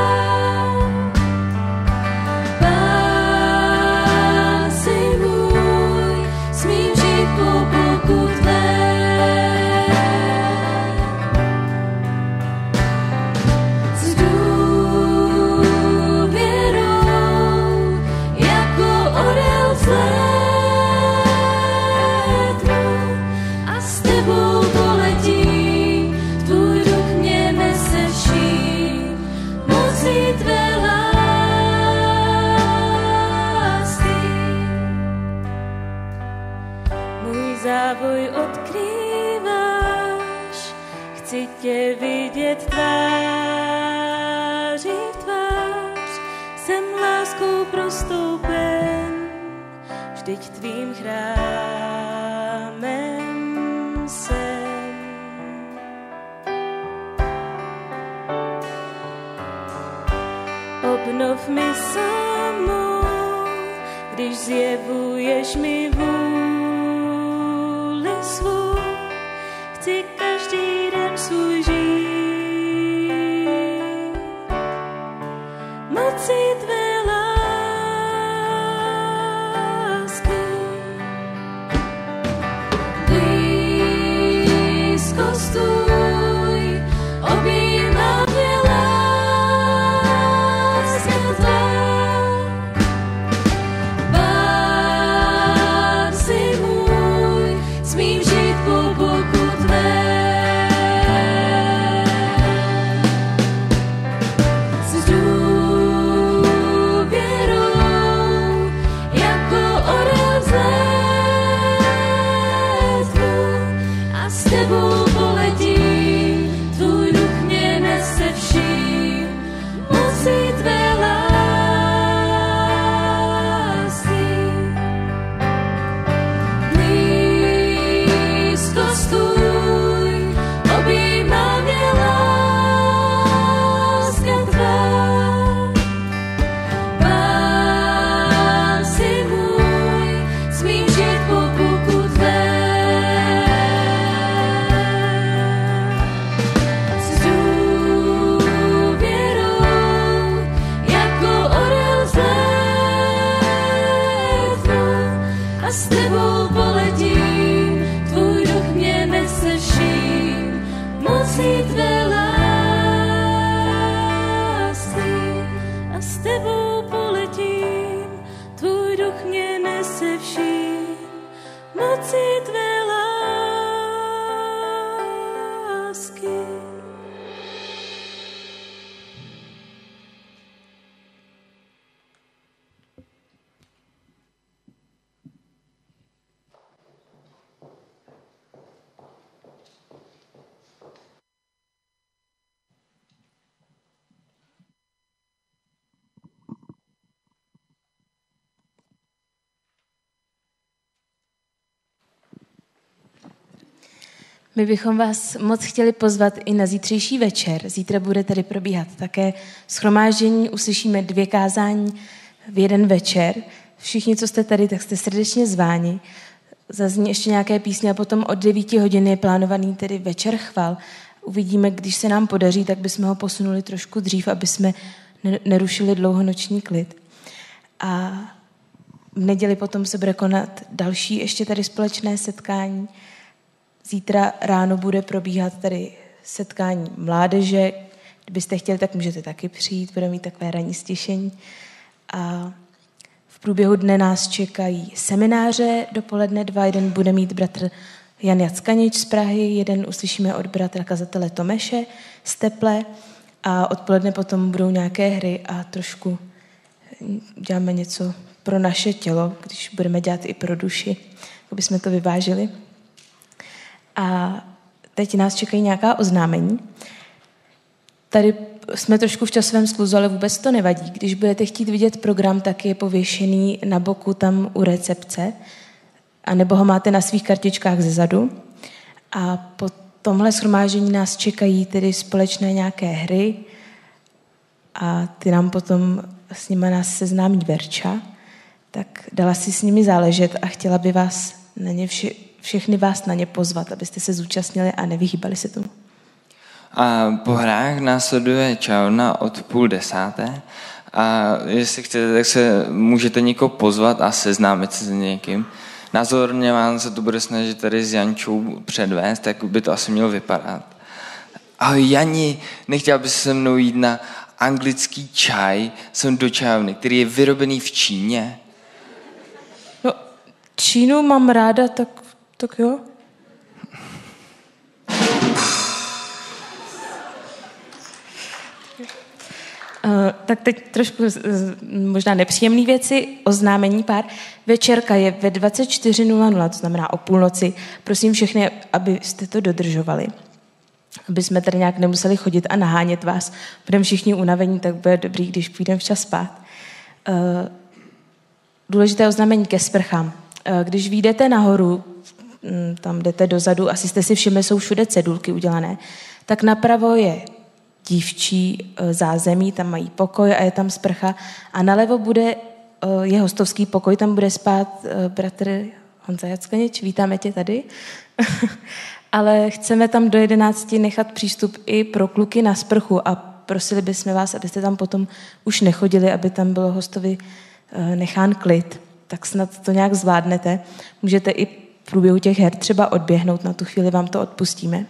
Pán si můj, smím žít po boku tvé. S důvěrou jako orel vzlétnu a s tebou poletím, tvůj duch mě nese vším, mocí tvé lásky. Můj závoj odkrýváš, chci tě vidět tváří v tvář, jsem láskou prostoupen, vždyť tvým chrámem jsem. Obnov mi samou, když zjevuješ mi vůli svou, chci každý den svůj žít. Mocí tvé lásky blízko stůj, objímá mě láska tvá. Pán si můj, smím žít po boku tvé. S důvěrou jako orel vzlétnu a s tebou poletím, tvůj duch mě nese vším, mocí tvé lásky. Blízko stůj, objímá mě láska tvá. Pán si můj, smím žít po boku tvé. S důvěrou jako orel vzlétnu a s tebou poletím, tvůj duch mě nese vším, mocí tvé lásky. A s tebou poletím, tvůj duch mě nese vším, mocí tvé lásky. My bychom vás moc chtěli pozvat i na zítřejší večer. Zítra bude tady probíhat také shromáždění, uslyšíme dvě kázání v jeden večer. Všichni, co jste tady, tak jste srdečně zváni. Zazní ještě nějaké písně a potom od devíti hodin je plánovaný tedy večer chval. Uvidíme, když se nám podaří, tak bychom ho posunuli trošku dřív, aby jsme nerušili dlouhonoční klid. A v neděli potom se bude konat další ještě tady společné setkání. Zítra ráno bude probíhat tady setkání mládeže. Kdybyste chtěli, tak můžete taky přijít, budeme mít takové ranní stišení. A v průběhu dne nás čekají semináře dopoledne dva. Jeden bude mít bratr Jan Jackanič z Prahy, jeden uslyšíme od bratra kazatele Tomeše z Teple a odpoledne potom budou nějaké hry a trošku děláme něco pro naše tělo, když budeme dělat i pro duši, aby jsme to vyvážili. A teď nás čekají nějaká oznámení. tady jsme trošku v časovém skluzu, ale vůbec to nevadí. Když budete chtít vidět program, tak je pověšený na boku tam u recepce, anebo ho máte na svých kartičkách zezadu. A po tomhle shromáždění nás čekají tedy společné nějaké hry a ty nám potom s nimi nás seznámí Verča, tak dala si s nimi záležet a chtěla by vás na ně vše, všechny vás na ně pozvat, abyste se zúčastnili a nevyhýbali se tomu. A po hrách následuje čarovna od půl desáté a jestli chcete, tak se můžete někoho pozvat a seznámit se s někým. Názorně vám se to bude snažit tady s Jančou předvést, jak by to asi mělo vypadat. Ahoj Jani, nechtěla bys se mnou jít na anglický čaj, jsem do čajovny, který je vyrobený v Číně. No, Čínu mám ráda, tak, tak jo. Uh, tak teď trošku uh, možná nepříjemné věci, oznámení pár. Večerka je ve dvacet čtyři nula nula, to znamená o půlnoci. Prosím všechny, abyste to dodržovali. Aby jsme tady nějak nemuseli chodit a nahánět vás. Budeme všichni unavení, tak bude dobrý, když půjdeme včas spát. Uh, důležité oznámení ke sprchám. Uh, když vyjdete nahoru, um, tam jdete dozadu, asi jste si všimli, jsou všude cedulky udělané, tak napravo je dívčí zázemí, tam mají pokoj a je tam sprcha. A nalevo bude je hostovský pokoj, tam bude spát bratr Honza Jackanič, vítáme tě tady. Ale chceme tam do jedenácti nechat přístup i pro kluky na sprchu a prosili bychom vás, abyste tam potom už nechodili, aby tam bylo hostovi nechán klid. Tak snad to nějak zvládnete. Můžete i v průběhu těch her třeba odběhnout, na tu chvíli vám to odpustíme.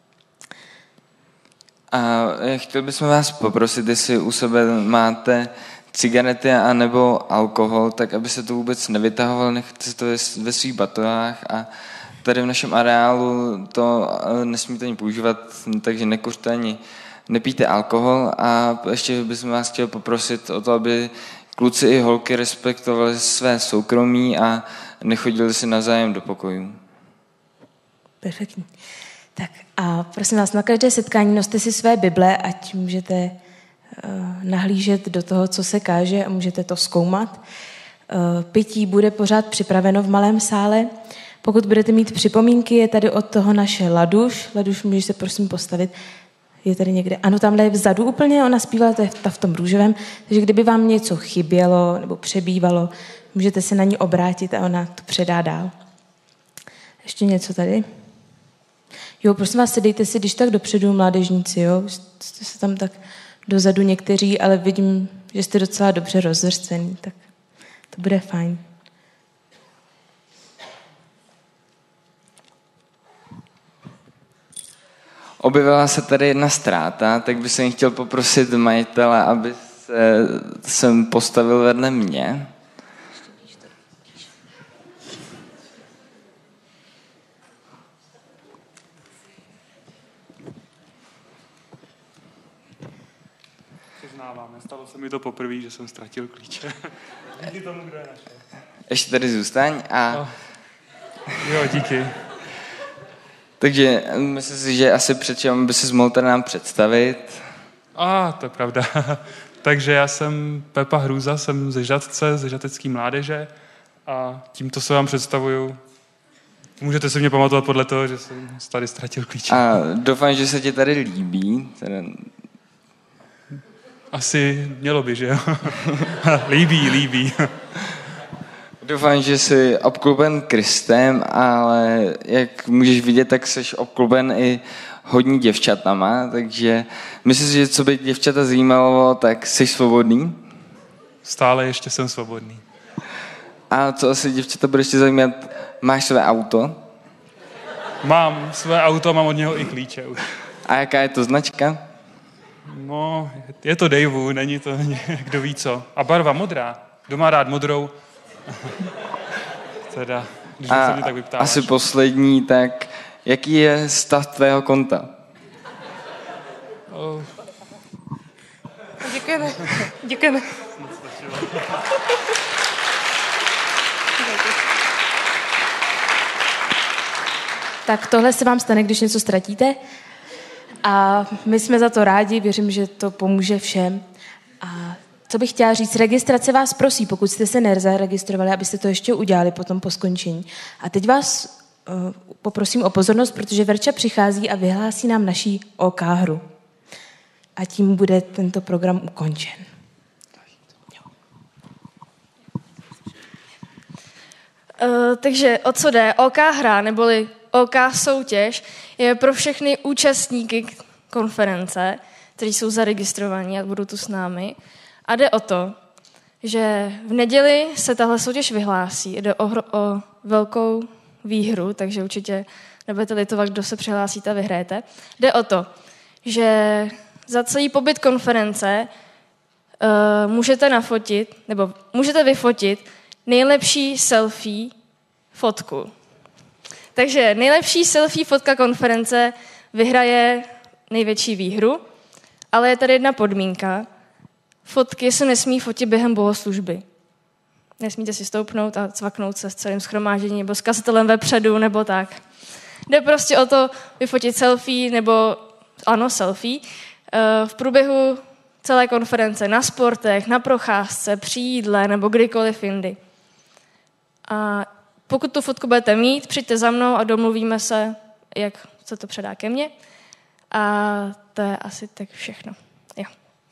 A chtěl bychom vás poprosit, jestli u sebe máte cigarety anebo alkohol, tak aby se to vůbec nevytahovalo, nechte si to ve svých batonách a tady v našem areálu to nesmíte ani používat, takže nekuřte ani nepijte alkohol a ještě bychom vás chtěli poprosit o to, aby kluci i holky respektovali své soukromí a nechodili si navzájem do pokojů. Perfektní. Tak a prosím vás, na každé setkání noste si své Bible, ať můžete uh, nahlížet do toho, co se káže a můžete to zkoumat. Uh, pití bude pořád připraveno v malém sále. Pokud budete mít připomínky, je tady od toho naše Laduš. Laduš, můžeš se prosím postavit. Je tady někde. Ano, tamhle je vzadu úplně, ona zpívala, to je ta v tom růžovém. Takže kdyby vám něco chybělo nebo přebývalo, můžete se na ní obrátit a ona to předá dál. Ještě něco tady. Jo, prosím vás, sedejte si, když tak dopředu, mládežníci, jo. Jste se tam tak dozadu někteří, ale vidím, že jste docela dobře rozhrcený, tak to bude fajn. Objevila se tady jedna ztráta, tak bych se chtěl poprosit majitele, aby se sem postavil vedle mě. Stalo se mi to poprvé, že jsem ztratil klíče. Díky tomu, kdo je našel. Ještě tady zůstaň a... Oh. Jo, díky. Takže myslím si, že asi předtím by si mohl tady nám představit. A, ah, to je pravda. Takže já jsem Pepa Hrůza, jsem ze Žatce, ze žatecké mládeže a tímto se vám představuju. Můžete si mě pamatovat podle toho, že jsem tady ztratil klíče. A doufám, že se ti tady líbí. Teda... Asi mělo by, že jo? líbí, líbí. Doufám, že jsi obklopen Kristem, ale jak můžeš vidět, tak jsi obklopen i hodně děvčatama, takže myslím si, že co by děvčata zajímalo, tak jsi svobodný? Stále ještě jsem svobodný. A co asi děvčata bude ještě zajímat, máš své auto? Mám své auto, mám od něho i klíče už. A jaká je to značka? No, je to Daewoo, není to kdo ví co. A barva modrá. Kdo má rád modrou? Teda, když a se mě tak vyptáváš. Asi poslední, tak jaký je stav tvého konta? Oh. Děkujeme. Děkujeme. Tak tohle se vám stane, když něco ztratíte. A my jsme za to rádi, věřím, že to pomůže všem. A co bych chtěla říct, registrace vás prosí, pokud jste se nezaregistrovali, abyste to ještě udělali potom po skončení. A teď vás uh, poprosím o pozornost, protože Verča přichází a vyhlásí nám naší OK hru. A tím bude tento program ukončen. Uh, takže o co jde? OK hra, neboli OK soutěž, je pro všechny účastníky konference, kteří jsou zaregistrovaní a budou tu s námi. A jde o to, že v neděli se tahle soutěž vyhlásí. Jde o, o velkou výhru, takže určitě nebudete litovat, kdo se přihlásíte a vyhrajete. Jde o to, že za celý pobyt konference uh, můžete nafotit, nebo můžete vyfotit nejlepší selfie fotku. Takže nejlepší selfie fotka konference vyhraje největší výhru, ale je tady jedna podmínka. Fotky se nesmí fotit během bohoslužby. Nesmíte si stoupnout a cvaknout se s celým shromážděním nebo s kazatelem vepředu nebo tak. Jde prostě o to vyfotit selfie nebo, ano, selfie, v průběhu celé konference, na sportech, na procházce, při jídle nebo kdykoliv jindy. A pokud tu fotku budete mít, přijďte za mnou a domluvíme se, jak se to předá ke mně. A to je asi tak všechno. Jo.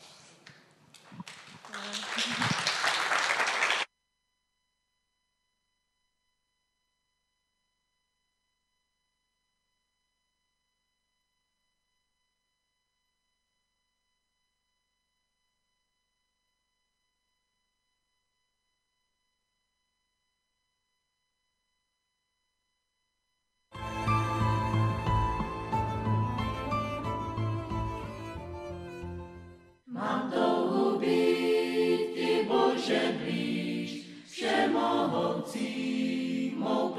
Mám touhu být ti, Bože, blíž, všemohoucí mou